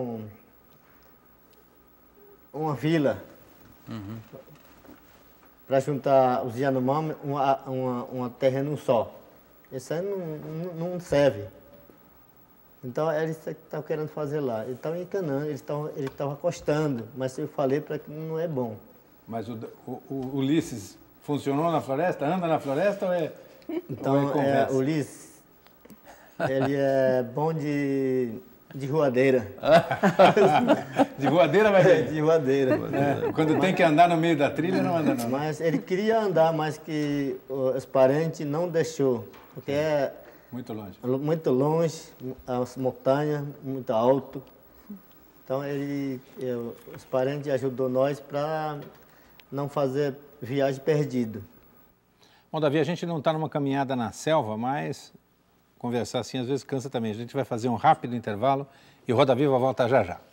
uma vila. Uhum. Para juntar os Yanomami, uma terreno só. Isso aí não serve. Então, eles estavam querendo fazer lá. Eles estavam encanando, eles estavam acostando, mas eu falei para que não é bom. Mas o Ulisses funcionou na floresta? Anda na floresta ou é então, conversa? O Ulisses, ele é bom de voadeira. De voadeira vai ver? De voadeira. Quando tem que andar no meio da trilha, não anda não. Mas ele queria andar, mas que os parentes não deixou, porque é muito longe. Muito longe, as montanhas, muito alto. Então os parentes ajudou nós para não fazer viagem perdida. Bom, Davi, a gente não está numa caminhada na selva, mas conversar assim às vezes cansa também. A gente vai fazer um rápido intervalo e o Roda Viva volta já já.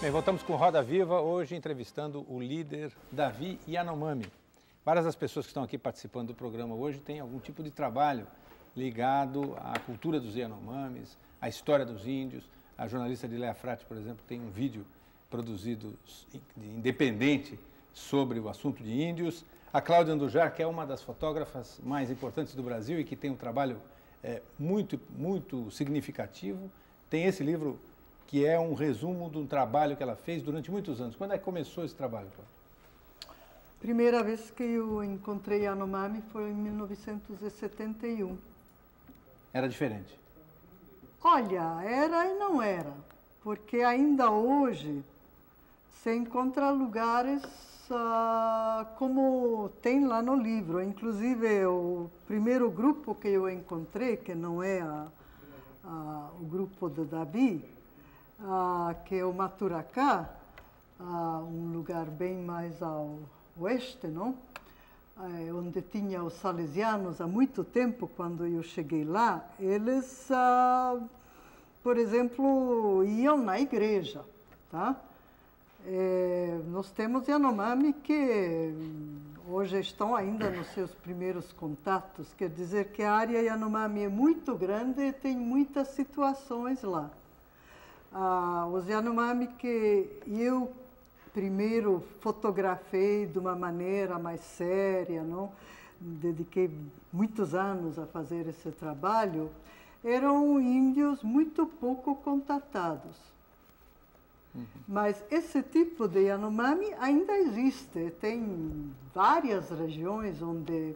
Bem, voltamos com Roda Viva, hoje entrevistando o líder Davi Yanomami. Várias das pessoas que estão aqui participando do programa hoje têm algum tipo de trabalho ligado à cultura dos Yanomamis, à história dos índios. A jornalista Dileia Frati, por exemplo, tem um vídeo produzido independente sobre o assunto de índios. A Cláudia Andujar, que é uma das fotógrafas mais importantes do Brasil e que tem um trabalho muito significativo, tem esse livro que é um resumo de um trabalho que ela fez durante muitos anos. Quando é que começou esse trabalho, Cláudia? Primeira vez que eu encontrei Yanomami foi em 1971. Era diferente? Olha, era e não era, porque ainda hoje se encontra lugares como tem lá no livro. Inclusive, o primeiro grupo que eu encontrei, que não é o grupo do Davi, que é o Maturacá, um lugar bem mais ao oeste, não? Onde tinha os salesianos há muito tempo, quando eu cheguei lá, eles, por exemplo, iam na igreja, tá? Nós temos Yanomami que hoje estão ainda nos seus primeiros contatos, quer dizer que a área Yanomami é muito grande e tem muitas situações lá. Os Yanomami que eu primeiro fotografei de uma maneira mais séria, não? Dediquei muitos anos a fazer esse trabalho, eram índios muito pouco contatados. Mas esse tipo de Yanomami ainda existe. Tem várias regiões onde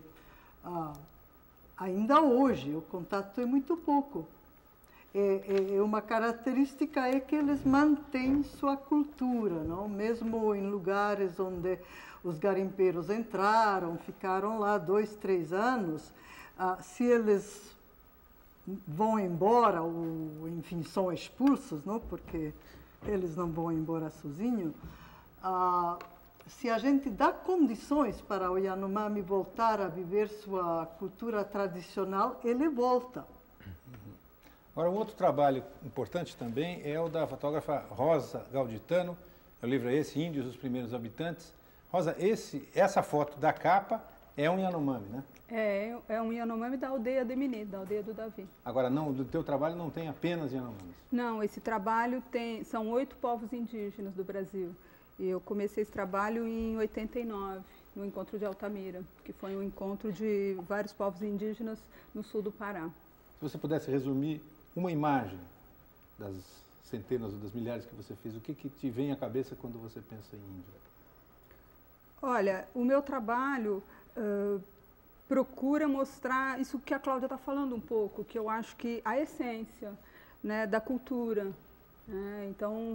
ainda hoje o contato é muito pouco. Uma característica é que eles mantêm sua cultura, não? Mesmo em lugares onde os garimpeiros entraram, ficaram lá 2, 3 anos, se eles vão embora ou, enfim, são expulsos, não? Porque eles não vão embora sozinhos, se a gente dá condições para o Yanomami voltar a viver sua cultura tradicional, ele volta. Agora, um outro trabalho importante também é o da fotógrafa Rosa Gauditano. O livro é esse, Índios, os Primeiros Habitantes. Rosa, essa foto da capa é um Yanomami, né? É um Yanomami da aldeia de Mini, da aldeia do Davi. Agora, não, do teu trabalho não tem apenas Yanomamis? Não, esse trabalho são 8 povos indígenas do Brasil. E eu comecei esse trabalho em 89, no encontro de Altamira, que foi um encontro de vários povos indígenas no sul do Pará. Se você pudesse resumir uma imagem das centenas ou das milhares que você fez, o que te vem à cabeça quando você pensa em índio? Olha, o meu trabalho procura mostrar isso que a Cláudia está falando um pouco, que eu acho que a essência, né, da cultura. Né? Então,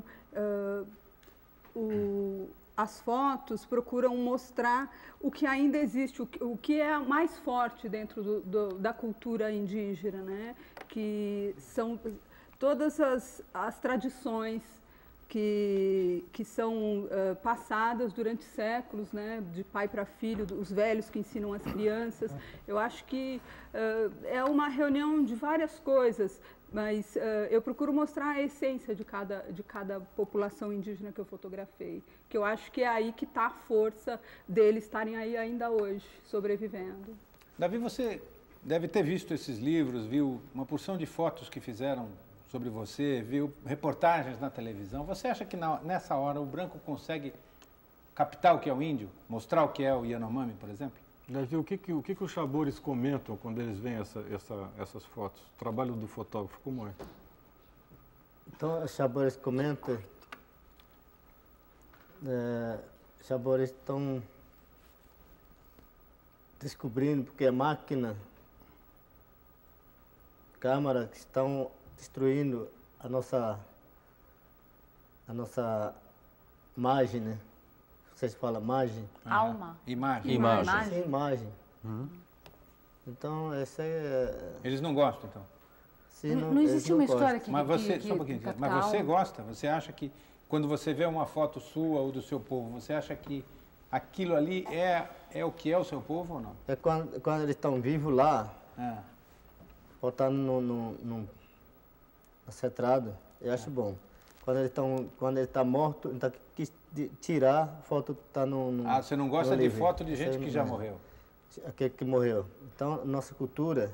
as fotos procuram mostrar o que ainda existe, o que é mais forte dentro da cultura indígena, né? Que são todas as tradições que são passadas durante séculos, né? De pai para filho, os velhos que ensinam as crianças. Eu acho que é uma reunião de várias coisas, mas eu procuro mostrar a essência de cada população indígena que eu fotografei, que eu acho que é aí que está a força deles estarem aí ainda hoje, sobrevivendo. Davi, você deve ter visto esses livros, viu uma porção de fotos que fizeram sobre você, viu reportagens na televisão. Você acha que nessa hora o branco consegue captar o que é o índio, mostrar o que é o Yanomami, por exemplo? Davi, o que os chabores comentam quando eles veem essas fotos? O trabalho do fotógrafo, como é? Então, os chabores comentam, os chabores estão descobrindo porque a máquina, câmera, que estão destruindo a nossa imagem, né? Vocês falam imagem? Alma. Imagem. Sim, imagem. Então, essa é... Eles não gostam, então? Sim, não existe uma história que... Mas você, só um pouquinho, mas você gosta? Você acha que, quando você vê uma foto sua ou do seu povo, você acha que aquilo ali é o que é o seu povo ou não? É quando eles estão vivos lá, botando no cetrado, eu acho bom. Quando ele está morto, então quis tirar, a foto está no Ah, você não gosta de livro. foto de gente que já morreu? Aquele que morreu. Então, nossa cultura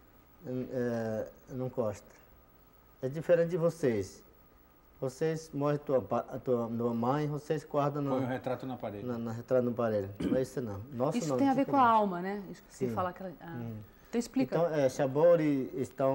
não gosta. É diferente de vocês. Vocês morrem a tua mãe, vocês guardam Põe um retrato na parede. No retrato na parede. Não é isso não. Nosso Isso não, tem a ver com a diferente. alma, né? Isso que você fala. Então explica. Então, Chabori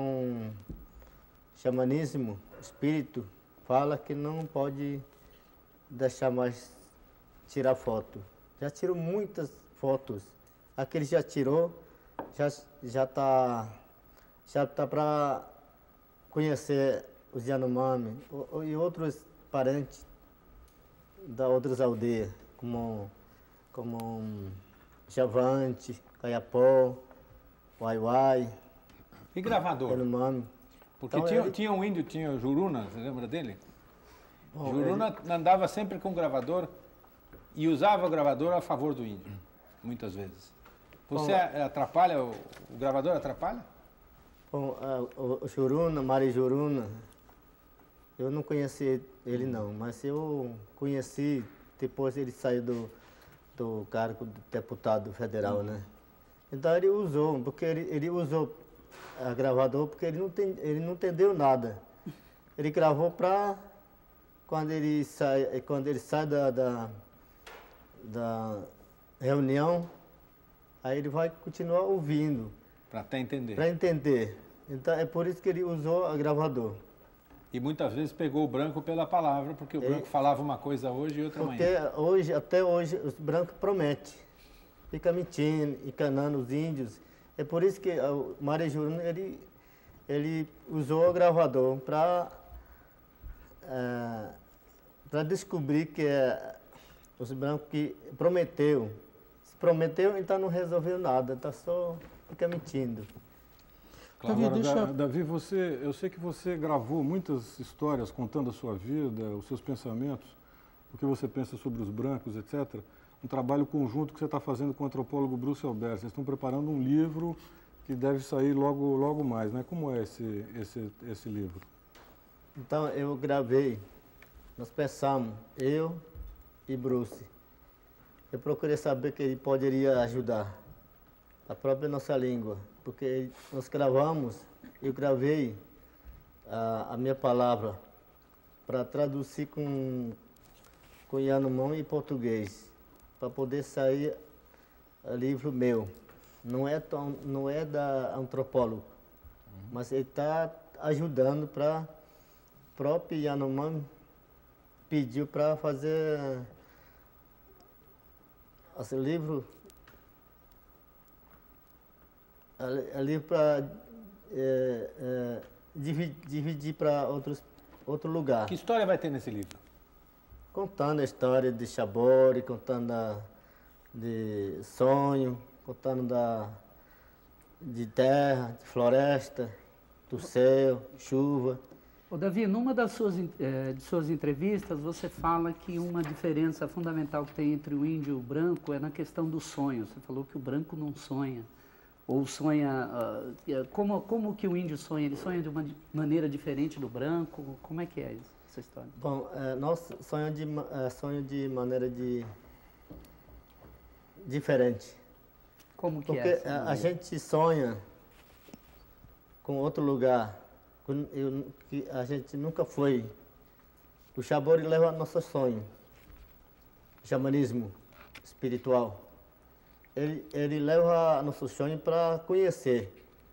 xamanismo, espírito, fala que não pode deixar mais tirar foto. Já tirou muitas fotos. Aquele já tirou, já tá para conhecer os Yanomami e outros parentes da outras aldeias, como Chavante, Caiapó, Uai-Uai, E gravador? Yanomami. Porque Então, tinha um índio, tinha o Juruna, você lembra dele? Bom, Juruna andava sempre com o gravador e usava o gravador a favor do índio, muitas vezes. Você atrapalha, o gravador atrapalha? Bom, o Juruna, Mari Juruna, eu não conheci ele não, mas eu conheci depois ele saiu do cargo de deputado federal, né? Então ele usou, porque ele usou a gravador porque ele não entendeu nada. Ele gravou para quando ele sai da reunião, aí ele vai continuar ouvindo. Para até entender. Para entender. Então é por isso que ele usou a gravador. E muitas vezes pegou o branco pela palavra, porque o branco falava uma coisa hoje e outra amanhã. Porque até hoje, os brancos prometem. Fica mentindo, enganando os índios. É por isso que o Mário Juruna, ele usou o gravador para descobrir que os brancos que prometeu. Se prometeu, então não resolveu nada, então só fica mentindo. Agora, Davi, eu sei que você gravou muitas histórias contando a sua vida, os seus pensamentos, o que você pensa sobre os brancos, etc. Um trabalho conjunto que você está fazendo com o antropólogo Bruce Albert. Vocês estão preparando um livro que deve sair logo mais, né? Como é esse livro? Então, eu gravei, nós pensamos, eu e Bruce. Eu procurei saber que ele poderia ajudar a própria nossa língua, porque nós gravamos, eu gravei a minha palavra para traduzir com Yanomami e português, para poder sair livro meu. Não é da antropólogo, mas ele está ajudando para próprio Yanomami pediu para fazer esse livro. livro para dividir para outro lugar. Que história vai ter nesse livro? Contando a história de Chabori, contando de sonho, contando de terra, de floresta, do céu, chuva. Ô Davi, numa das suas entrevistas, você fala que uma diferença fundamental que tem entre o índio e o branco é na questão do sonho. Você falou que o branco não sonha. Ou sonha... como que o índio sonha? Ele sonha de uma maneira diferente do branco? Como é que é isso, essa história? Bom, nosso sonho de maneira diferente. Como que porque é? Porque a gente sonha com outro lugar que a gente nunca foi. O Chabori leva nosso sonho. Xamanismo espiritual. Ele leva nosso sonho para conhecer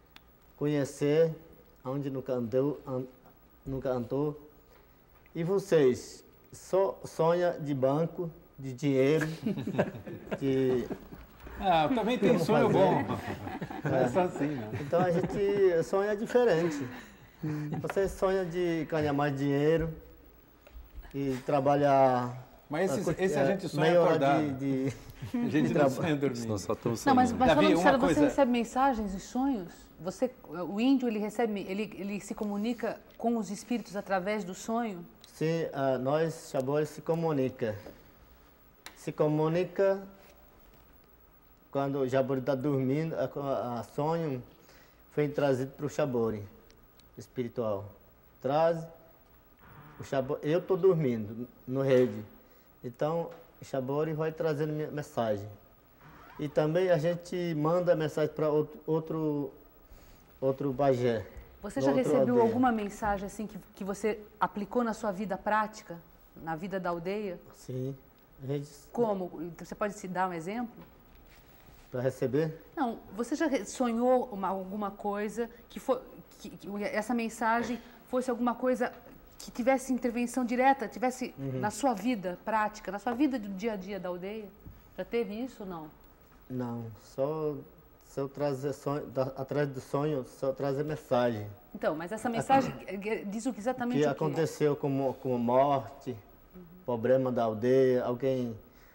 onde nunca andou. E vocês só sonham de banco, de dinheiro, de... também tem sonho bom. É só assim, né? Então a gente sonha diferente. Você sonha de ganhar mais dinheiro e trabalhar... Mas esse a gente sonha acordado. A gente não sonha dormindo. Nós só estamos não, mas Davi, falando sério, você recebe mensagens e sonhos? O índio, ele se comunica com os espíritos através do sonho? Sim, nós, Chabori, se comunica. Se comunica quando o Chabori está dormindo, a sonho foi trazido para o Chabori espiritual. Traz Eu estou dormindo no rede. Então, o Xabori vai trazendo mensagem. E também a gente manda mensagem para outro Bagé. Você já recebeu alguma mensagem assim que você aplicou na sua vida prática, na vida da aldeia? Sim. Como? Você pode se dar um exemplo? Para receber? Não, você já sonhou alguma coisa que essa mensagem fosse alguma coisa que tivesse intervenção direta, tivesse na sua vida prática, na sua vida do dia a dia da aldeia? Já teve isso ou não? Não, só se eu trazer sonho, atrás do sonho, só trazer mensagem. Então, mas essa mensagem diz exatamente o que aconteceu com morte, problema da aldeia, alguém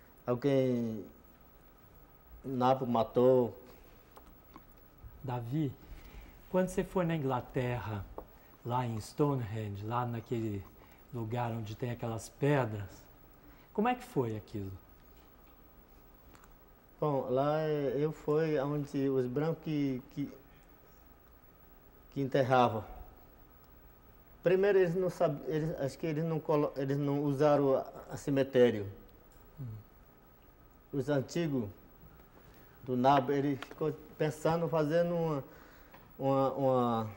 Napo matou. Davi, quando você foi na Inglaterra, lá em Stonehenge, lá naquele lugar onde tem aquelas pedras, como é que foi aquilo? Bom, lá eu fui onde os brancos que enterravam. Primeiro eles não sabiam, acho que eles não usaram a cemitério. Os antigos do Nabo, ele ficou pensando, fazendo uma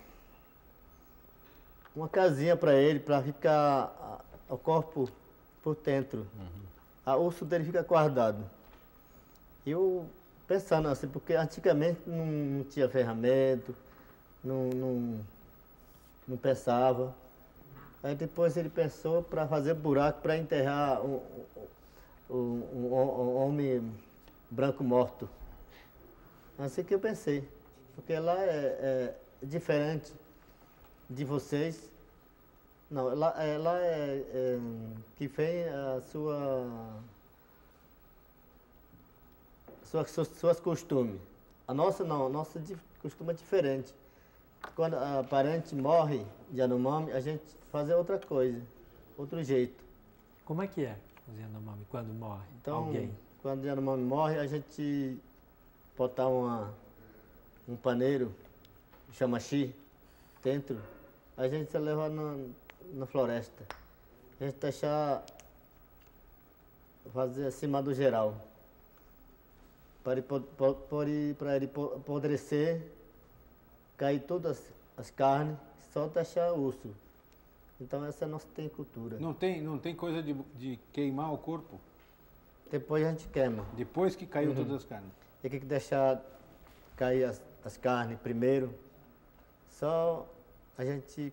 casinha para ele, para ficar o corpo por dentro. O osso dele fica guardado. Eu pensando assim, porque antigamente não tinha ferramenta, não pensava. Aí depois ele pensou para fazer buraco para enterrar um homem branco morto. Assim que eu pensei, porque lá é diferente de vocês. Não, lá é que vem a suas costumes. A nossa não, a nossa costuma é diferente. Quando a parente morre de Yanomami, a gente faz outra coisa, outro jeito. Como é que é os Yanomami quando morre alguém? Quando Yanomami morre, a gente botar um paneiro, chamaxi, dentro, a gente leva na floresta. A gente deixar fazer acima do geral. Para ele apodrecer, cair todas as carnes, só deixar o osso. Então essa é a nossa cultura. Não tem coisa de queimar o corpo? Depois a gente queima. Depois que caiu todas as carnes? Tem que deixar cair as carnes primeiro. Só a gente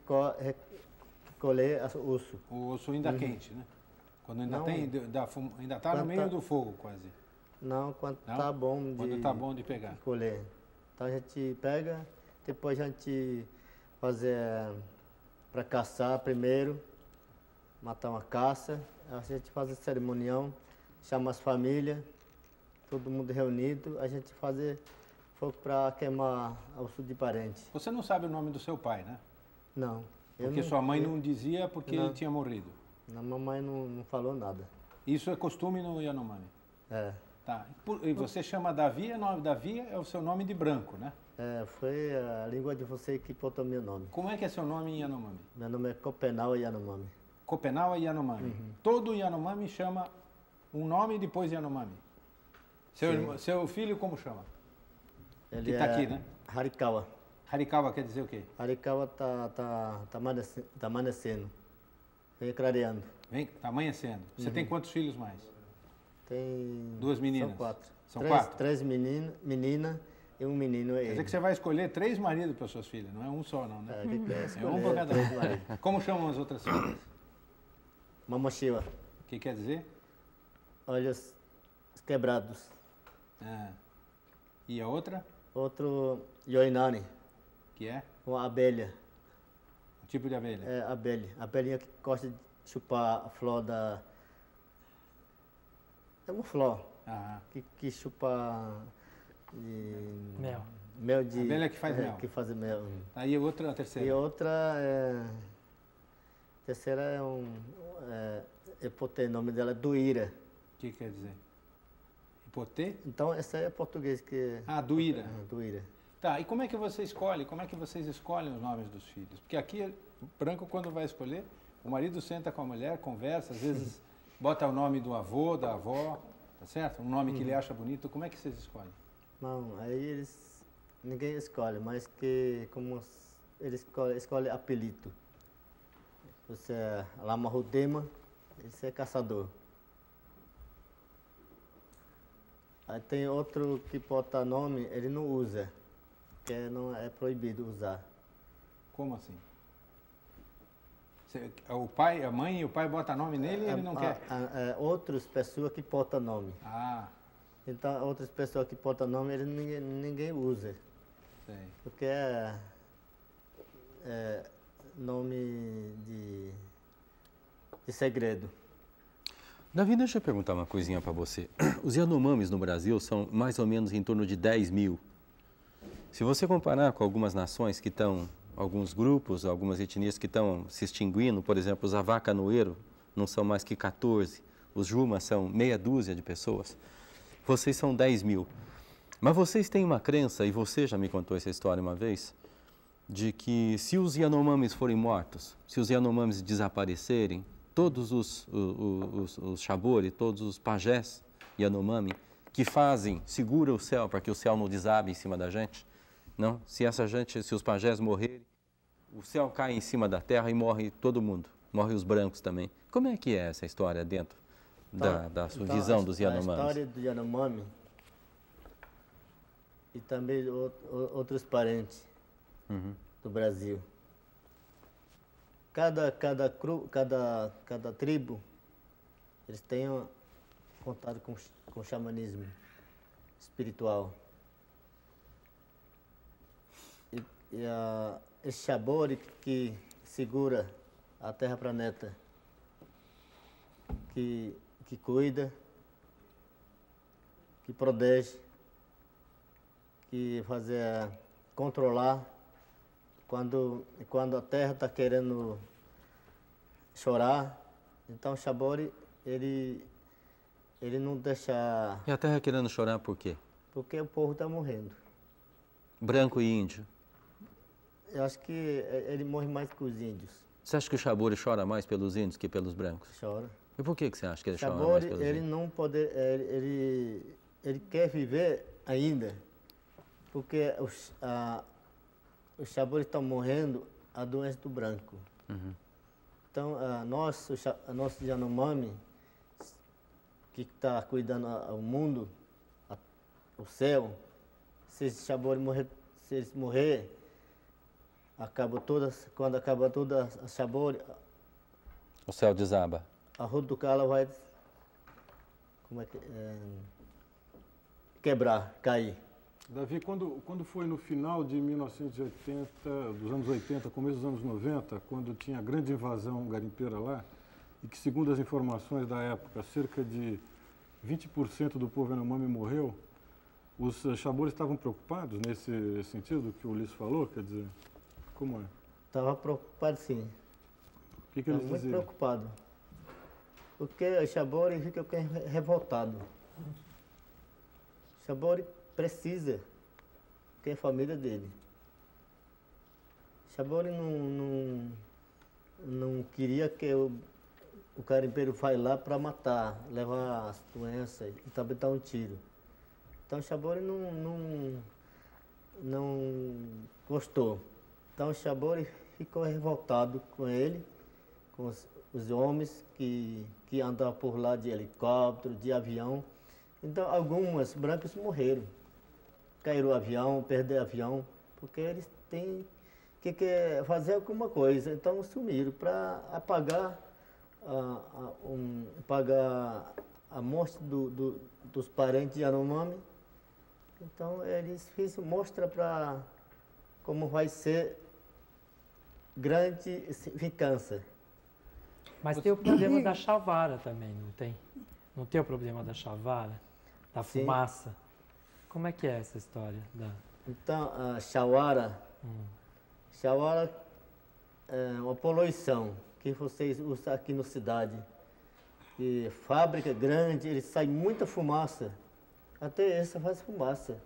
colher o osso. O osso ainda quente, né? Quando ainda ainda está no meio do fogo quase. Não, quando está bom quando tá bom de pegar. Colher. Então a gente pega, depois a gente fazer para caçar primeiro, matar uma caça, a gente faz a cerimonial, chama as famílias, todo mundo reunido, a gente fazer fogo para queimar osso de parente. Você não sabe o nome do seu pai, né? Não. Porque sua mãe não dizia porque ele tinha morrido? A mamãe não falou nada. Isso é costume no Yanomami? É. Tá. E você chama Davi, Davi é o seu nome de branco, né? Foi a língua de você que botou meu nome. Como é que é seu nome em Yanomami? Meu nome é Copenau Yanomami. Copenau Yanomami. Todo Yanomami chama um nome e depois Yanomami. Seu filho como chama? Ele está aqui, né? Harikawa. Harikawa quer dizer o quê? Harikawa tá amanhecendo. Vem clareando. Tá amanhecendo. Você tem quantos filhos mais? Tem... 2 meninas? São 4. São 4? 3 meninas e um menino. Quer dizer que você vai escolher 3 maridos para suas filhas, não é um só não, né? É um para cada um. Como chamam as outras filhas? Mamoshiwa. O que quer dizer? Olhos quebrados. E a outra? Outro, Yoinani. Que é? Uma abelha. Um tipo de abelha? É, abelha. Abelhinha que gosta de chupar a flor da... É uma flor que chupa mel. Mel de... Abelha que faz mel. Que faz mel. Aí a terceira? E outra a terceira eu botei o nome dela Duíra. O que quer dizer? Hipotê? Então essa é português que... Duíra. Duíra. Tá, e como é que você escolhe? Como é que vocês escolhem os nomes dos filhos? Porque aqui, branco, quando vai escolher, O marido senta com a mulher, conversa, às vezes bota o nome do avô, da avó, tá certo? Um nome que ele acha bonito. Como é que vocês escolhem? Não, aí ninguém escolhe, mas que como eles escolhem apelido. Você é Lamarudema, esse é caçador. Aí tem outro que bota nome, ele não usa, porque não é proibido usar. Como assim? O pai, a mãe e o pai botam nome nele e ele não quer? Outras pessoas que botam nome. Ah. Então, outras pessoas que botam nome, ninguém usa. Sei. Porque é nome de segredo. Davi, deixa eu perguntar uma coisinha para você. Os Yanomamis no Brasil são mais ou menos em torno de 10 mil. Se você comparar com algumas nações que estão, alguns grupos, algumas etnias que estão se extinguindo, por exemplo, os Avacanoeiro não são mais que 14, os Jumas são meia dúzia de pessoas, vocês são 10 mil. Mas vocês têm uma crença, e você já me contou essa história uma vez, de que se os Yanomamis forem mortos, se os Yanomamis desaparecerem, todos os Xabori, todos os pajés Yanomami, que segura o céu para que o céu não desabe em cima da gente, não? Se os pajés morrerem, o céu cai em cima da terra e morre todo mundo, morre os brancos também. Como é que é essa história dentro da sua visão dos Yanomamis? A história do Yanomami e também outros parentes do Brasil. Cada tribo, eles têm contato com xamanismo espiritual. Esse Xabori que segura a Terra Planeta, que cuida, que protege, que controlar quando a Terra está querendo chorar. Então o Xabori, ele não deixa... E a Terra querendo chorar por quê? Porque o povo está morrendo. Branco e índio? Eu acho que ele morre mais que os índios. Você acha que o Xabori chora mais pelos índios que pelos brancos? Chora. E por que você acha que ele chora Xabori, mais pelos índios? ele não pode, ele quer viver ainda, porque os Xabori estão morrendo a doença do branco. Então, nosso Yanomami, que está cuidando o mundo, o céu, se esse Xabori morrer, se eles morrer, quando acaba toda a Xabori, o céu desaba. A Ruta do Cala vai quebrar, cair. Davi, quando foi no final de 1980, dos anos 80, começo dos anos 90, quando tinha a grande invasão garimpeira lá, e que, segundo as informações da época, cerca de 20% do povo Yanomami morreu, os Xabores estavam preocupados nesse sentido que o Ulisses falou? Quer dizer, como é? Estava preocupado, sim. O que eles diziam? Muito preocupado. Porque o Xabori fica revoltado. O Xabori precisa, que é a família dele. Xabori não queria que o garimpeiro vá lá para matar, levar as doenças e também dar um tiro. Então Xabori não gostou. Então Xabori ficou revoltado com ele, com os homens que andavam por lá de helicóptero, de avião. Então alguns brancos morreram. Caiu o avião, perderam o avião, porque eles têm que fazer alguma coisa. Então sumiram para apagar a morte dos parentes de Yanomami. Então eles mostram para como vai ser grande vingança. Mas tem o problema da chavara também, não tem? Não tem o problema da chavara, da fumaça? Como é que é essa história? Então, a Xawara é uma poluição que vocês usam aqui na cidade. E fábrica grande, ele sai muita fumaça. Até essa faz fumaça.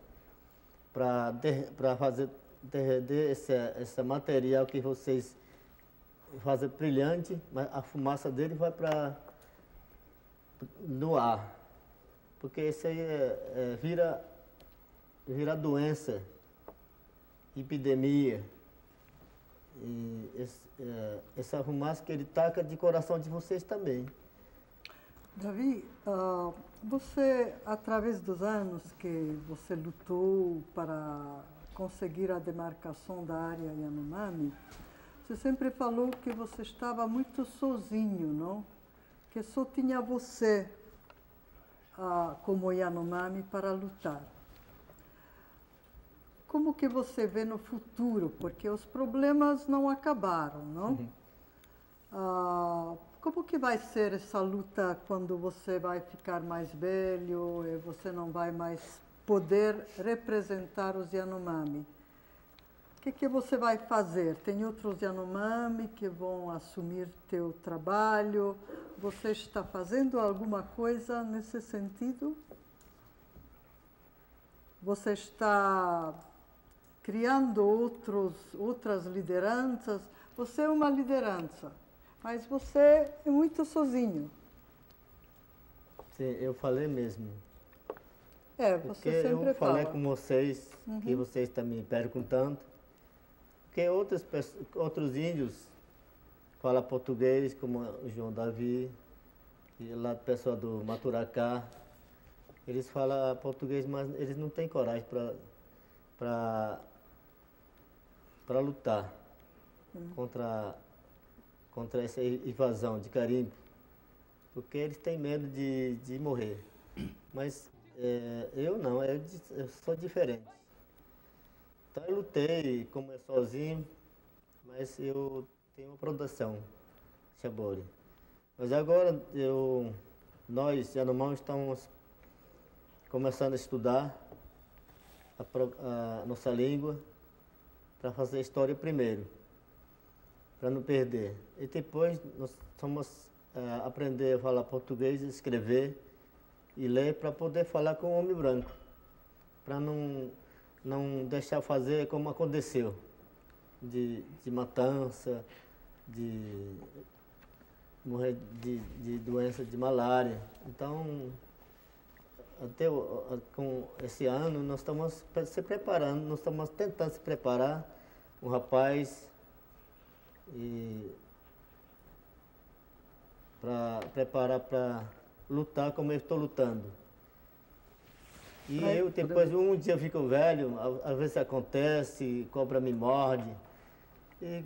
Para fazer derreter esse material que vocês faz brilhante, mas a fumaça dele vai para no ar. Porque isso aí vira doença, epidemia. E essa fumaça que ele taca de coração de vocês também. Davi, você, através dos anos que você lutou para conseguir a demarcação da área Yanomami, você sempre falou que você estava muito sozinho, não? Que só tinha você como Yanomami para lutar. Como que você vê no futuro? Porque os problemas não acabaram, não? Como que vai ser essa luta quando você vai ficar mais velho e você não vai mais poder representar os Yanomami? O que você vai fazer? Tem outros Yanomami que vão assumir teu trabalho? Você está fazendo alguma coisa nesse sentido? Você está criando outras lideranças? Você é uma liderança, mas você é muito sozinho. Sim, eu falei mesmo. Você porque sempre eu falei fala. com vocês, que vocês estão me perguntando, porque outros índios falam português, como o João Davi, e lá o pessoal do Maturacá, eles falam português, mas eles não têm coragem para lutar contra essa invasão de garimpo, porque eles têm medo de morrer. Mas eu não, eu sou diferente. Então eu lutei como eu sozinho, mas eu tenho uma produção, Xabori. Mas agora nós, Yanomami, estamos começando a estudar a nossa língua para fazer história primeiro, para não perder. E depois nós vamos aprender a falar português, escrever e ler para poder falar com o homem branco, para não deixar fazer como aconteceu, de matança, de morrer de doença de malária. Então, com esse ano, nós estamos se preparando, nós estamos tentando se preparar, um rapaz, para preparar para lutar como eu estou lutando. E eu depois, um dia eu fico velho, às vezes acontece, cobra me morde. E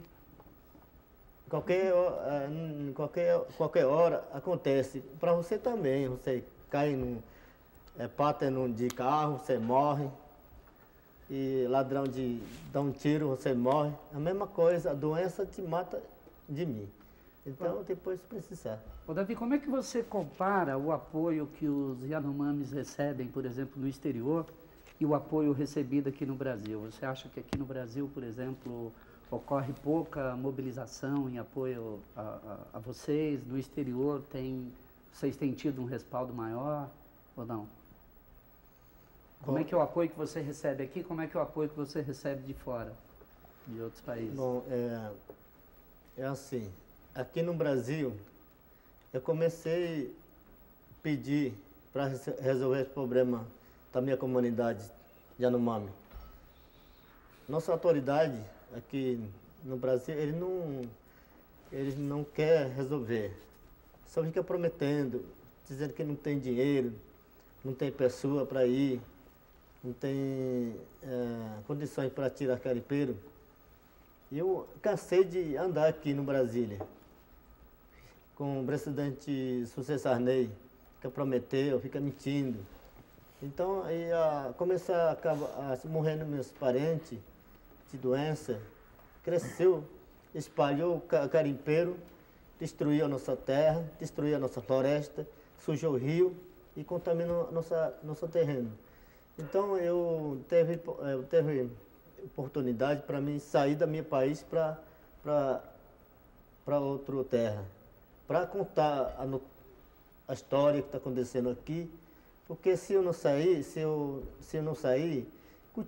qualquer hora acontece. Para você também, você cai pata de carro, você morre. E ladrão dá um tiro, você morre. A mesma coisa, a doença te mata de mim. Então, depois se precisar. Davi, como é que você compara o apoio que os Yanomamis recebem, por exemplo, no exterior, e o apoio recebido aqui no Brasil? Você acha que aqui no Brasil, por exemplo, ocorre pouca mobilização em apoio a vocês? No exterior, vocês têm tido um respaldo maior ou não? Como é que é o apoio que você recebe aqui? Como é que é o apoio que você recebe de fora, de outros países? Bom, é assim. Aqui no Brasil, eu comecei a pedir para resolver esse problema da minha comunidade Yanomami. Nossa autoridade aqui no Brasil, eles não querem resolver. Só fica prometendo, dizendo que não tem dinheiro, não tem pessoa para ir, não tem condições para tirar garimpeiro. E eu cansei de andar aqui no Brasília com o presidente José Sarney, que prometeu, fica mentindo. Então, aí começar a morrer meus parentes de doença, cresceu, espalhou o garimpeiro, destruiu a nossa terra, destruiu a nossa floresta, sujou o rio e contaminou nosso terreno. Então, eu teve oportunidade para mim sair da meu país para outra terra, para contar a história que está acontecendo aqui, porque se eu não sair,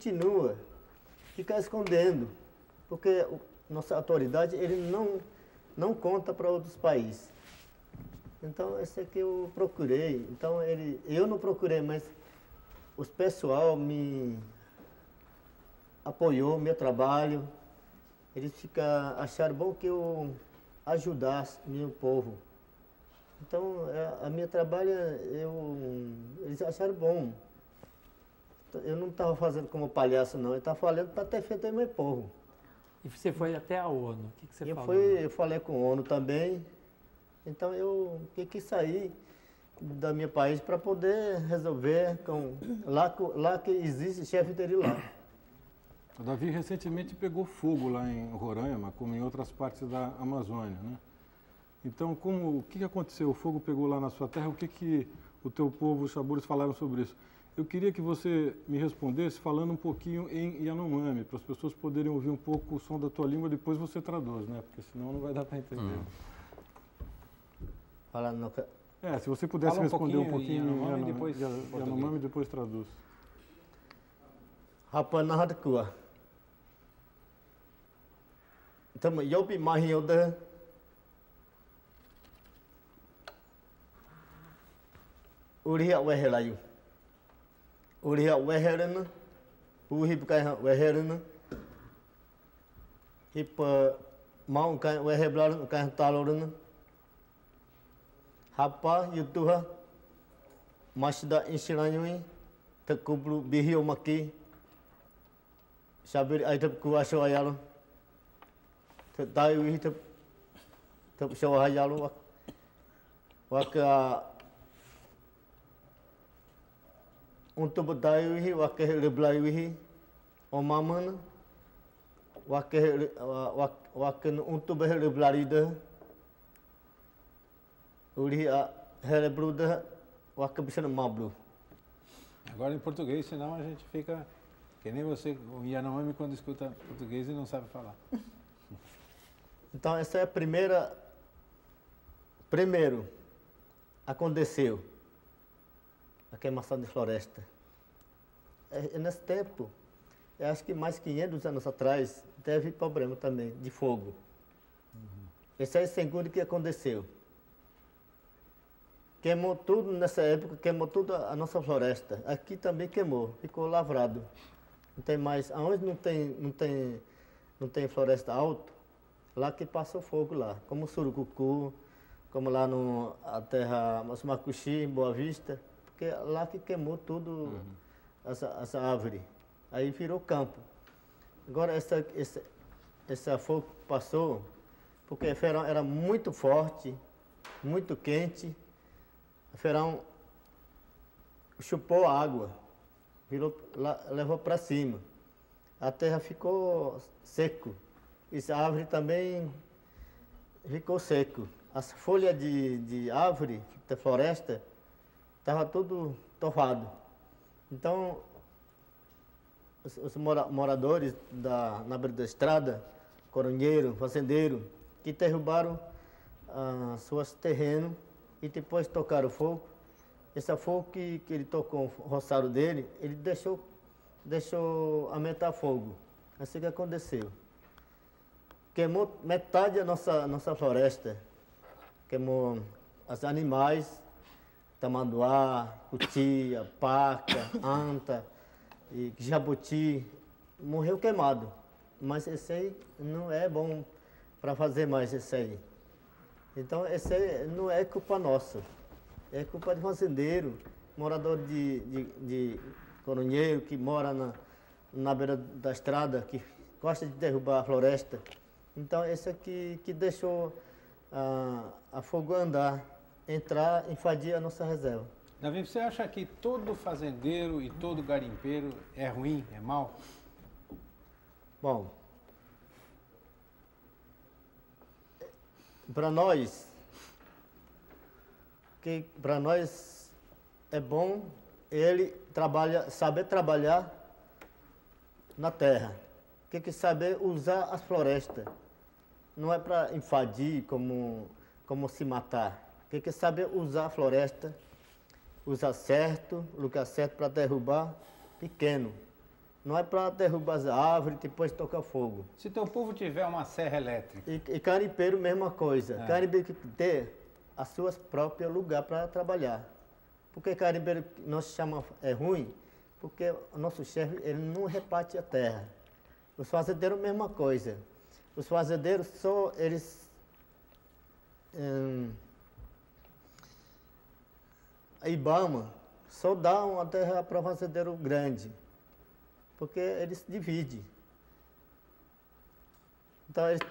continua ficar escondendo, porque nossa autoridade ele não conta para outros países. Então, esse aqui eu procurei. Então, eu não procurei, mas os pessoal me apoiou, meu trabalho. Eles acharam bom que eu ajudasse meu povo. Então, a minha trabalho, eles acharam bom. Eu não estava fazendo como palhaço, não. Eu estava falando para ter feito meu povo. E você foi até a ONU, o que você falou? Eu falei com a ONU também. Então, eu quis sair do meu país para poder resolver lá que existe chefe dele lá. O Davi recentemente pegou fogo lá em Roraima, como em outras partes da Amazônia, né? Então, o que aconteceu? O fogo pegou lá na sua terra, o que o teu povo, os Xabores, falaram sobre isso? Eu queria que você me respondesse falando um pouquinho em Yanomami, para as pessoas poderem ouvir um pouco o som da tua língua, depois você traduz, né? Porque senão não vai dar para entender. Se você pudesse responder um pouquinho em Yanomami, depois traduz. Rapanahadkua. Então, Yopi Mahioda. Uriha Wehelayu. Uriha Weherana. Uhipkai Weherana. Hipa Maunkai Weheblar Kai Talorana. Hapa Yutuha. Mashda Inshiranyui. Takublu Bihio Maki. Sabir ai thập cua soi alo, thập tai uy thập soi alo, hoặc untuk berdai uy hoặc leblai uy, omaman, hoặc untuk berleblai dah, uri helebru dah, hoặc bisa mablu. Agora em português, senão a gente fica que nem você, o Yanomami, quando escuta português e não sabe falar. Então, essa é a primeiro aconteceu a queimação de floresta. Nesse tempo, eu acho que mais 500 anos atrás, teve problema também de fogo. Esse é o segundo que aconteceu. Queimou tudo nessa época, queimou toda a nossa floresta. Aqui também queimou, ficou lavrado. Não tem mais, aonde não tem floresta alta, lá que passa o fogo lá, como Surucucu, como lá a terra Macuxi, Boa Vista, porque lá que queimou tudo essa árvore, aí virou campo. Agora esse fogo passou, porque o verão era muito forte, muito quente, o verão chupou a água. Levou para cima. A terra ficou seco. Essa árvore também ficou seco. As folhas de árvore, da floresta, estava tudo torrado. Então, os moradores na beira da estrada, coronheiro, fazendeiro, que derrubaram seus terrenos e depois tocaram fogo. Esse fogo que ele tocou o roçado dele, ele deixou aumentar fogo. Assim que aconteceu. Queimou metade da nossa floresta. Queimou os animais, tamanduá, cutia, paca, anta, e jabuti. Morreu queimado. Mas esse aí não é bom para fazer mais esse aí. Então, esse aí não é culpa nossa. É culpa de fazendeiro, morador de coronheiro, que mora na beira da estrada, que gosta de derrubar a floresta. Então, esse aqui que deixou a fogo andar, entrar, invadir a nossa reserva. Davi, você acha que todo fazendeiro e todo garimpeiro é ruim, é mau? Bom, para nós é bom ele saber trabalhar na terra, que saber usar as florestas. Não é para invadir como se matar. Que saber usar a floresta, usar certo, lugar certo para derrubar pequeno. não é para derrubar as árvores e depois tocar fogo. Se teu povo tiver uma serra elétrica. E garimpeiro, mesma coisa. Garimpeiro tem que ter as suas próprios lugares para trabalhar. Porque garimpeiro nós chamamos ruim, porque o nosso chefe ele não reparte a terra. Os fazendeiros, mesma coisa. Os fazendeiros só eles a IBAMA só dá uma terra para fazendeiro grande, porque eles dividem. Então ele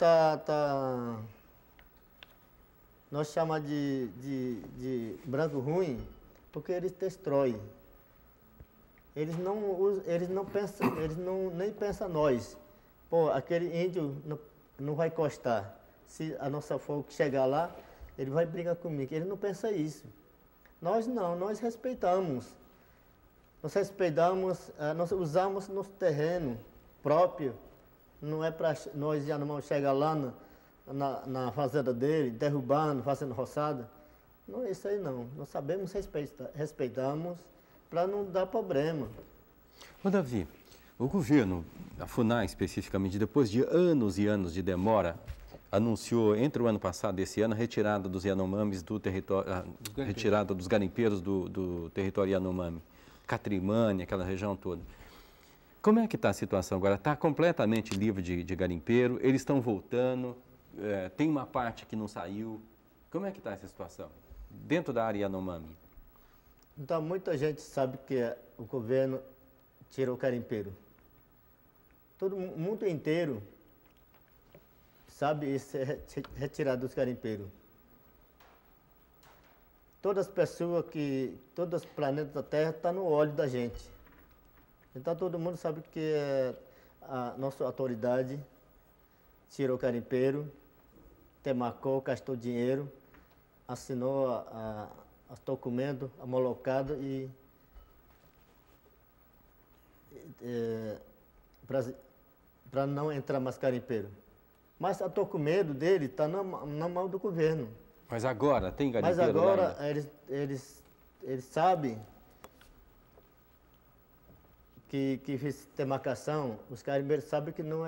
nós chamamos de branco ruim, porque eles destroem. Eles não pensam, nem pensam nós. Pô, aquele índio não vai encostar. Se a nossa fogo chegar lá, ele vai brigar comigo. Ele não pensa isso. Nós não, nós respeitamos. Nós respeitamos, nós usamos nosso terreno próprio. Não é para nós já não chegar lá na fazenda dele, derrubando, fazendo roçada. Não, isso aí não. Nós sabemos respeitamos para não dar problema. Ô Davi, o governo, a FUNAI especificamente, depois de anos e anos de demora, anunciou entre o ano passado e esse ano a retirada dos Yanomamis do território, retirada dos garimpeiros do território Yanomami, Catrimane, aquela região toda. Como é que está a situação agora? Está completamente livre de garimpeiro, eles estão voltando, tem uma parte que não saiu. Como é que está essa situação dentro da área Yanomami? Então, muita gente sabe que o governo tirou o garimpeiro. Todo o mundo inteiro sabe isso, retirar dos garimpeiros. Todas as pessoas todos os planetas da Terra estão no olho da gente. Então todo mundo sabe que a nossa autoridade tirou o garimpeiro, demarcou, gastou dinheiro, assinou os documentos homologados e para não entrar mais garimpeiro. Mas o documento dele está na mão do governo. Mas agora tem garimpeiro? Mas agora eles sabem que fez demarcação, os garimpeiros sabem que não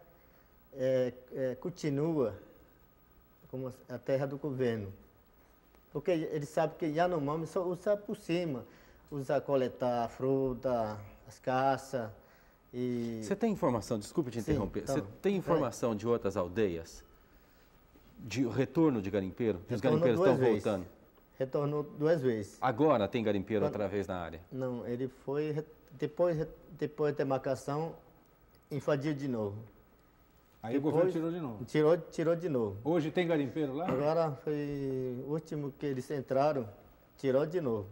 continua como a terra do governo. Porque eles sabem que Yanomami só usa por cima, usa coletar fruta, as caças. Você tem informação, desculpe te interromper, você tem informação de outras aldeias, de retorno de garimpeiro? Que os garimpeiros estão voltando? Retornou 2 vezes. Agora tem garimpeiro outra vez na área? Não, ele foi, depois da demarcação, invadiu de novo. Aí depois, o governo tirou de novo? Tirou de novo. Hoje tem garimpeiro lá? Agora foi o último que eles entraram, tirou de novo.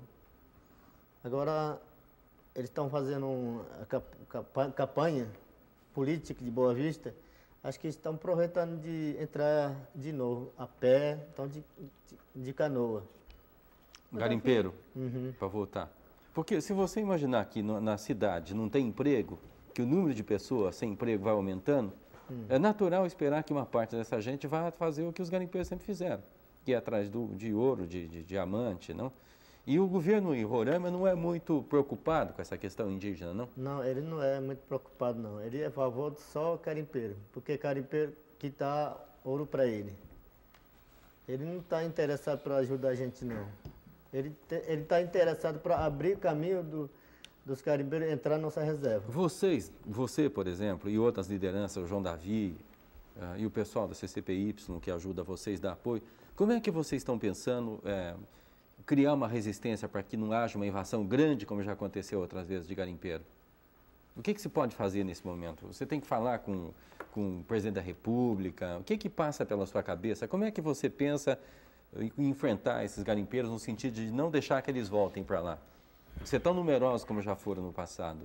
Agora eles estão fazendo uma campanha política de Boa Vista. Acho que estão aproveitando de entrar de novo a pé, então de canoa. Garimpeiro, para voltar. Porque se você imaginar que na cidade não tem emprego, que o número de pessoas sem emprego vai aumentando, é natural esperar que uma parte dessa gente vá fazer o que os garimpeiros sempre fizeram, que é atrás de ouro, de diamante, não? E o governo em Roraima não é muito preocupado com essa questão indígena, não? Não, ele não é muito preocupado, não. Ele é a favor só garimpeiro, porque garimpeiro que dá ouro para ele. Ele não está interessado para ajudar a gente, não. Ele está interessado para abrir caminho dos garimpeiros entrar na nossa reserva. Você, por exemplo, e outras lideranças, o João Davi e o pessoal da CCPY, que ajuda vocês, dá apoio, como é que vocês estão pensando criar uma resistência para que não haja uma invasão grande, como já aconteceu outras vezes, de garimpeiro? O que se pode fazer nesse momento? Você tem que falar com o presidente da República? O que passa pela sua cabeça? Como é que você pensa em enfrentar esses garimpeiros no sentido de não deixar que eles voltem para lá? Ser tão numerosos como já foram no passado.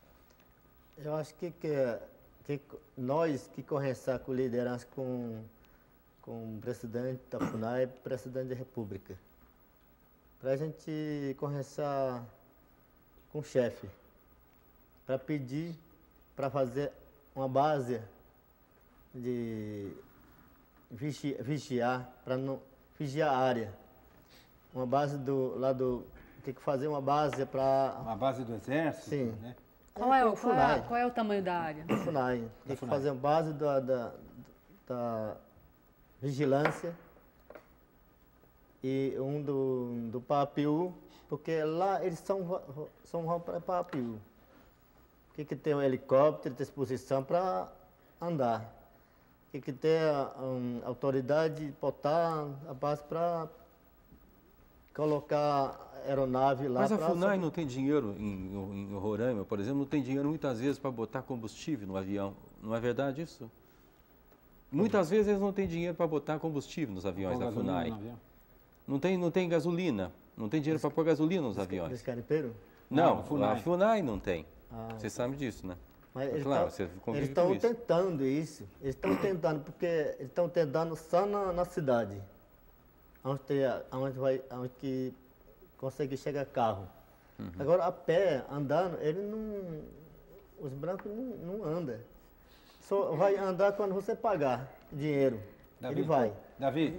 Eu acho que nós que conversar com liderança com o presidente da FUNAI e presidente da República, para a gente conversar com o chefe, para pedir para fazer uma base de vigiar, para não vigiar a área. Uma base tem que fazer uma base para... Uma base do exército? Sim. Né? Qual é o tamanho da área? FUNAI. Tem que fazer a base da vigilância e um do Papiú, porque lá eles são para Papiú. Que tem um helicóptero, tem exposição para andar. Que tem autoridade de botar a base para colocar aeronave lá. Mas a FUNAI não tem dinheiro em Roraima, por exemplo, não tem dinheiro muitas vezes para botar combustível no avião. Não é verdade isso? Muitas vezes eles não têm dinheiro para botar combustível nos aviões da FUNAI. Não tem gasolina, não tem dinheiro para pôr gasolina nos aviões. Eles caripeiro? Não, a FUNAI não tem. Você sabe disso, né? Mas claro, você eles estão tentando isso. Eles estão tentando, porque eles estão tentando só na cidade. Onde que consegue chegar carro. Agora, a pé, andando, os brancos não andam. Só vai andar quando você pagar dinheiro. Davi, ele vai. Davi,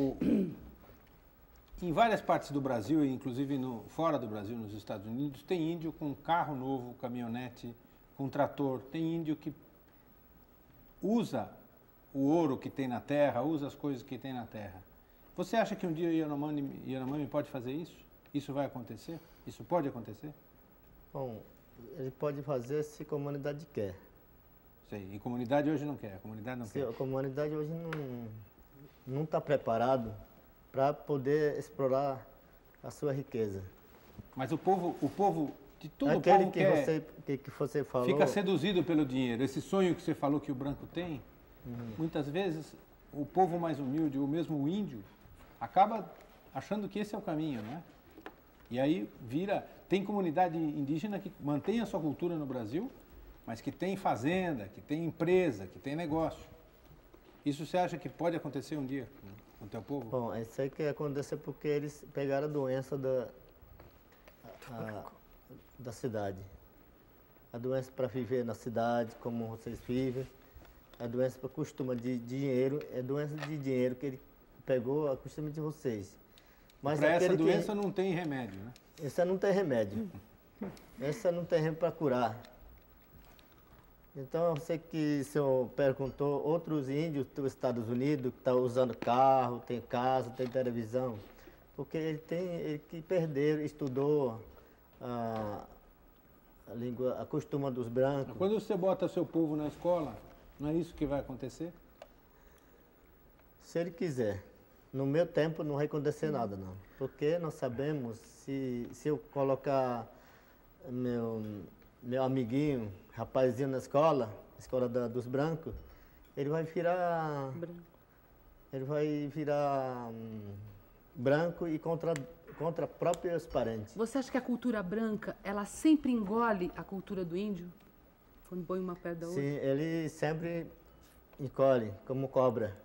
em várias partes do Brasil, inclusive fora do Brasil, nos Estados Unidos, tem índio com carro novo, caminhonete, com trator. Tem índio que usa o ouro que tem na terra, usa as coisas que tem na terra. Você acha que um dia Yanomami pode fazer isso? Isso vai acontecer? Isso pode acontecer? Bom, ele pode fazer se a comunidade quer. Sei, e a comunidade hoje não quer, a comunidade não quer. A comunidade hoje não está preparado para poder explorar a sua riqueza. Mas o povo de todo o Aquele povo que você falou... fica seduzido pelo dinheiro. Esse sonho que você falou que o branco tem, muitas vezes o povo mais humilde, ou mesmo o índio, acaba achando que esse é o caminho, né? E aí tem comunidade indígena que mantém a sua cultura no Brasil, mas que tem fazenda, que tem empresa, que tem negócio. Isso você acha que pode acontecer um dia com o teu povo? Bom, isso aí que aconteceu porque eles pegaram a doença da cidade. A doença para viver na cidade, como vocês vivem. A doença para costume de dinheiro, é doença de dinheiro que ele pegou a costume de vocês. Mas para essa doença não tem remédio, né? Essa não tem remédio. Essa não tem remédio para curar. Então, eu sei que o senhor perguntou, outros índios dos Estados Unidos que estão usando carro, tem casa, tem televisão, porque ele que perderam, estudou a língua, a costuma dos brancos. Quando você bota seu povo na escola, não é isso que vai acontecer? Se ele quiser. No meu tempo não vai acontecer nada, não. Porque nós sabemos, se eu colocar meu amiguinho, rapazinho na escola dos brancos, ele vai virar branco e contra próprios parentes. Você acha que a cultura branca, ela sempre engole a cultura do índio? Quando põe uma pedra da outra? Sim, ele sempre encolhe, como cobra.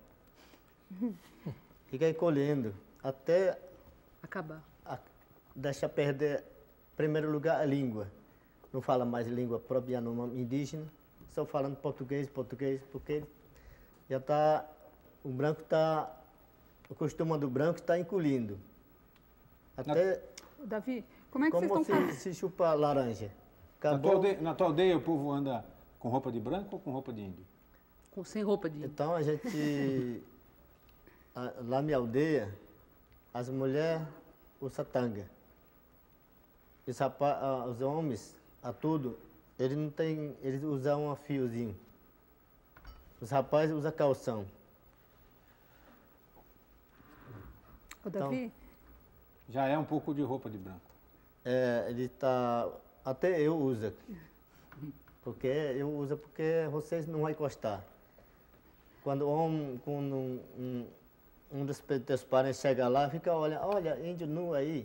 Fica encolhendo até acabar. Deixa perder, em primeiro lugar, a língua. Não fala mais língua própria indígena, só falando português, porque já está, o costume do branco está encolhendo. Até Davi, como é que vocês estão fazendo? Se chupa laranja. Na tua aldeia o povo anda com roupa de branco ou com roupa de índio? Sem roupa de índio. Então a gente, lá na minha aldeia, as mulheres usam tanga. Os homens, eles usam um fiozinho. Os rapazes usam calção. Ô, Davi? Então, já é um pouco de roupa de branco. Até eu uso. Porque vocês não vão gostar. Quando um dos teus parentes chega lá, fica olha, índio nu aí.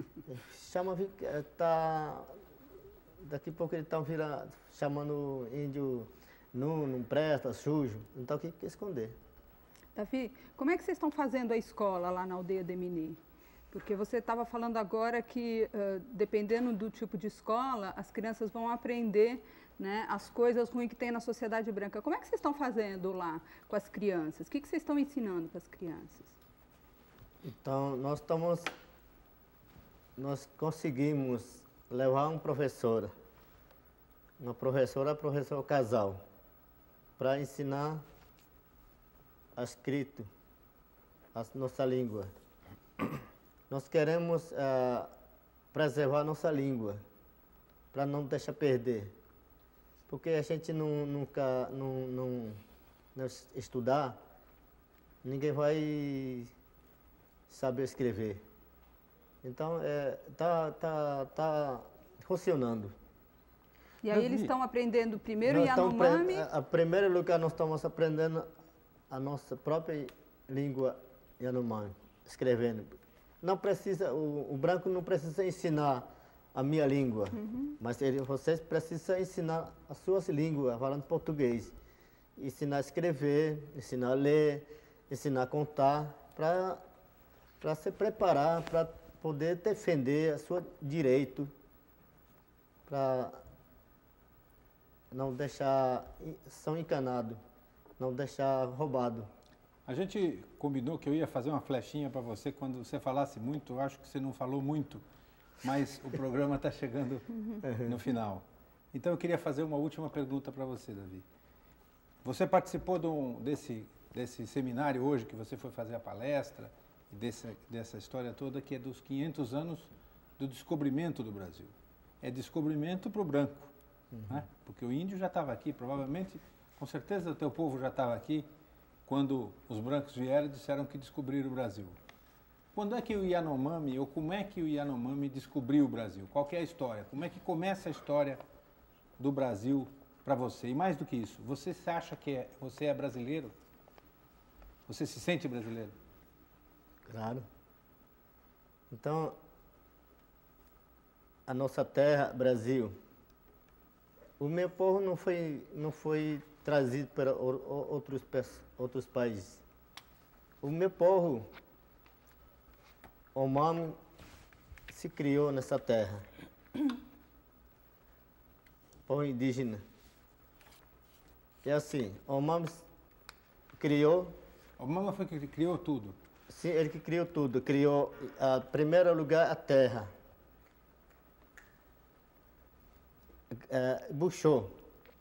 Daqui a pouco eles estão chamando índio nu, não presta, sujo. Então tem que esconder. Davi, como é que vocês estão fazendo a escola lá na aldeia Demini? Porque você estava falando agora que, dependendo do tipo de escola, as crianças vão aprender, né, as coisas ruins que tem na sociedade branca. Como é que vocês estão fazendo lá com as crianças? O que vocês estão ensinando para as crianças? Então, nós conseguimos levar um professor uma professora casal, para ensinar a escrito, a nossa língua. Nós queremos preservar a nossa língua, para não deixar perder. Porque a gente não estudar, ninguém vai saber escrever. Então, tá funcionando. E aí eles estão aprendendo primeiro Yanomami? Em primeiro lugar, nós estamos aprendendo a nossa própria língua Yanomami, escrevendo. Não precisa, o branco não precisa ensinar a minha língua, mas vocês precisam ensinar as suas línguas, falando português. Ensinar a escrever, ensinar a ler, ensinar a contar, para se preparar, para poder defender o seu direito, para não deixar são encanado, não deixar roubado. A gente combinou que eu ia fazer uma flechinha para você quando você falasse muito. Eu acho que você não falou muito, mas o programa está chegando no final. Então eu queria fazer uma última pergunta para você, Davi. Você participou desse seminário hoje, que você foi fazer a palestra, e dessa história toda, que é dos 500 anos do descobrimento do Brasil. É descobrimento para o branco, né? Porque o índio já estava aqui, provavelmente, com certeza o teu povo já estava aqui, quando os brancos vieram e disseram que descobriram o Brasil. Quando é que o Yanomami, ou como é que o Yanomami descobriu o Brasil? Qual que é a história? Como é que começa a história do Brasil para você? E mais do que isso, você acha que você é brasileiro? Você se sente brasileiro? Claro. Então, a nossa terra, Brasil, o meu povo não foi trazido para outros países. O meu povo, o Omami, se criou nessa terra. Povo indígena. É assim, o Omami criou... O Omami foi que criou tudo? Sim, ele que criou tudo. Criou, em primeiro lugar, a terra. Buxou.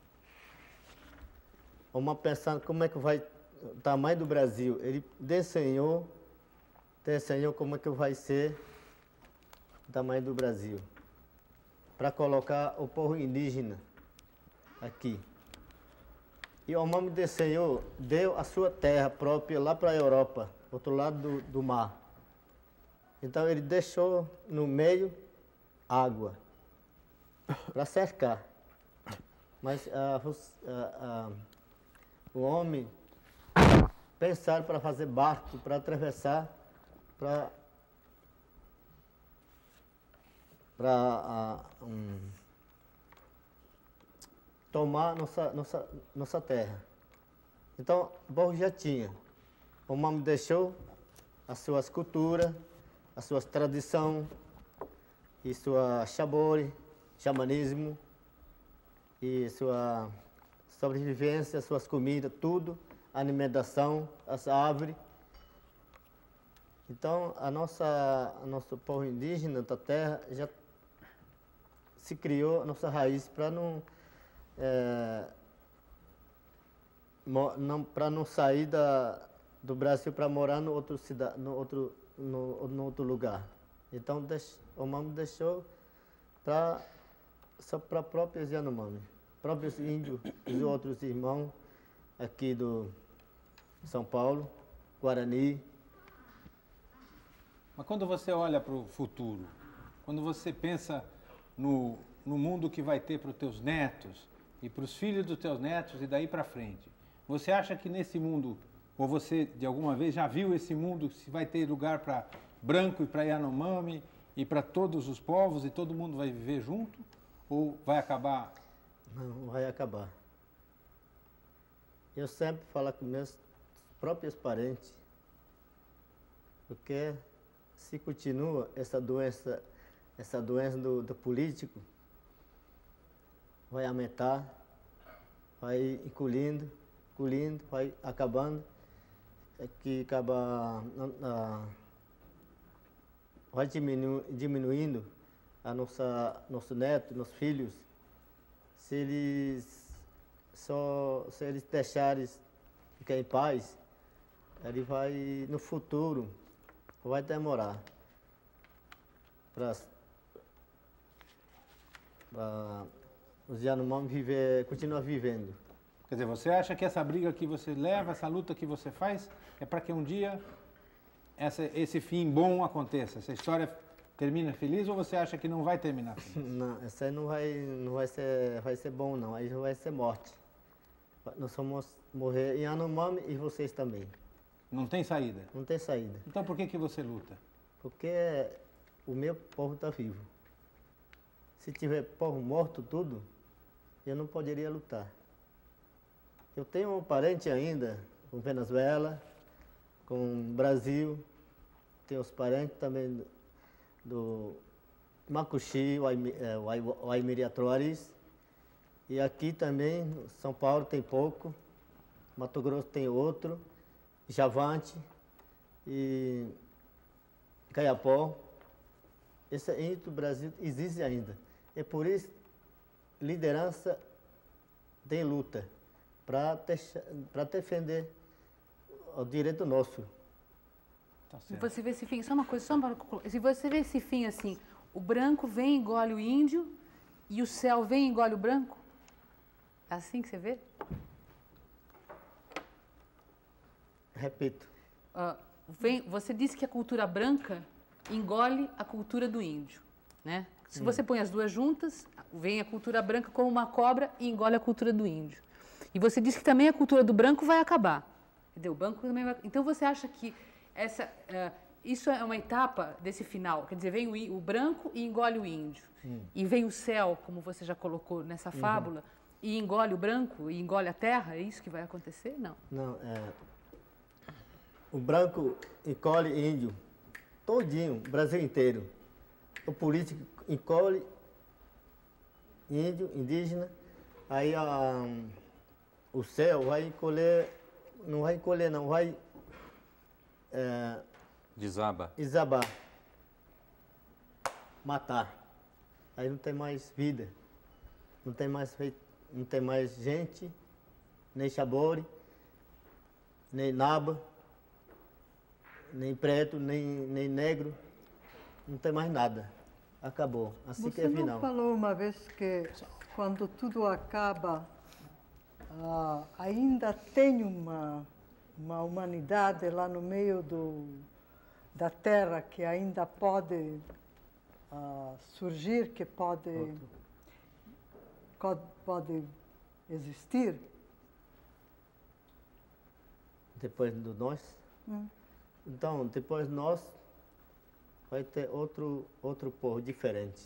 Uma pensando como é que vai o tamanho do Brasil. Ele desenhou como é que vai ser o tamanho do Brasil. Para colocar o povo indígena aqui. E o Omami desenhou, deu a sua terra própria lá para a Europa, outro lado do mar. Então ele deixou no meio água para cercar. Mas o homem pensaram para fazer barco, para atravessar, para tomar nossa terra. Então, bom, já tinha. O homem deixou as suas culturas, as suas tradições, e sua xabore, xamanismo, e sua sobrevivência, suas comidas, tudo, a alimentação, as árvores. Então, nosso povo indígena da terra já se criou a nossa raiz para não sair do Brasil para morar no outro lugar. Então, o Omami deixou só para próprios Yanomami, próprios índios, os outros irmãos aqui do São Paulo, Guarani. Mas quando você olha para o futuro, quando você pensa no mundo que vai ter para os teus netos e para os filhos dos teus netos e daí para frente, você acha que nesse mundo, ou você de alguma vez já viu esse mundo, se vai ter lugar para branco e para Yanomami e para todos os povos e todo mundo vai viver junto? Ou vai acabar? Não, vai acabar. Eu sempre falo com meus próprios parentes, porque se continua essa doença do político, vai aumentar, vai encolhendo, vai acabando, vai diminuindo nosso neto, nossos filhos, se eles deixarem ficar em paz, ele vai, no futuro, vai demorar para os Yanomami continuar vivendo. Quer dizer, você acha que essa briga que você leva, essa luta que você faz, é para que um dia esse fim bom aconteça? Essa história termina feliz ou você acha que não vai terminar feliz? Não, essa aí não vai ser bom não, aí vai ser morte. Nós vamos morrer em Yanomami e vocês também. Não tem saída? Não tem saída. Então por que você luta? Porque o meu povo está vivo. Se tiver povo morto tudo, eu não poderia lutar. Eu tenho um parente ainda com Venezuela, com Brasil, tenho os parentes também do Macuxi, o Aimiriatuaris, e aqui também, São Paulo tem pouco, Mato Grosso tem outro, Javante e Caiapó. Esse índio do Brasil existe ainda. É por isso liderança tem luta para defender o direito nosso. Tá certo. Você vê esse fim, só uma coisa, se você vê esse fim assim, o branco vem e engole o índio e o céu vem e engole o branco? É assim que você vê? Repito. Você disse que a cultura branca engole a cultura do índio, né? Se você põe as duas juntas, vem a cultura branca como uma cobra e engole a cultura do índio. E você disse que também a cultura do branco vai acabar. Entendeu? O branco também vai... Então você acha que isso é uma etapa desse final? Quer dizer, vem o branco e engole o índio. E vem o céu, como você já colocou nessa fábula, e engole o branco e engole a terra? É isso que vai acontecer? Não. Não, o branco engole índio, todinho, o Brasil inteiro. O político engole índio, indígena, aí o céu vai encolher, não vai encolher não, vai desabar, matar. Aí não tem mais vida, não tem mais gente, nem Xabori, nem Naba, nem preto, nem negro, não tem mais nada. Acabou. Assim que é final. Você não falou uma vez que quando tudo acaba, ainda tem uma humanidade lá no meio da Terra que ainda pode surgir, que pode existir? Depois de nós? Então, depois de nós, vai ter outro povo diferente.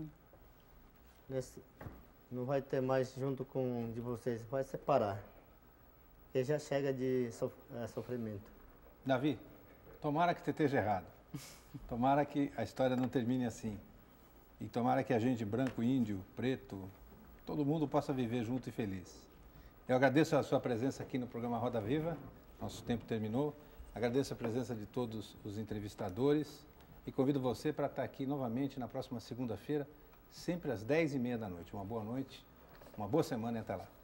Não vai ter mais junto com de vocês, vai separar. Porque já chega de sofrimento. Davi, tomara que você esteja errado. Tomara que a história não termine assim. E tomara que a gente, branco, índio, preto, todo mundo possa viver junto e feliz. Eu agradeço a sua presença aqui no programa Roda Viva. Nosso tempo terminou. Agradeço a presença de todos os entrevistadores e convido você para estar aqui novamente na próxima segunda-feira, sempre às 10h30 da noite. Uma boa noite, uma boa semana e até lá.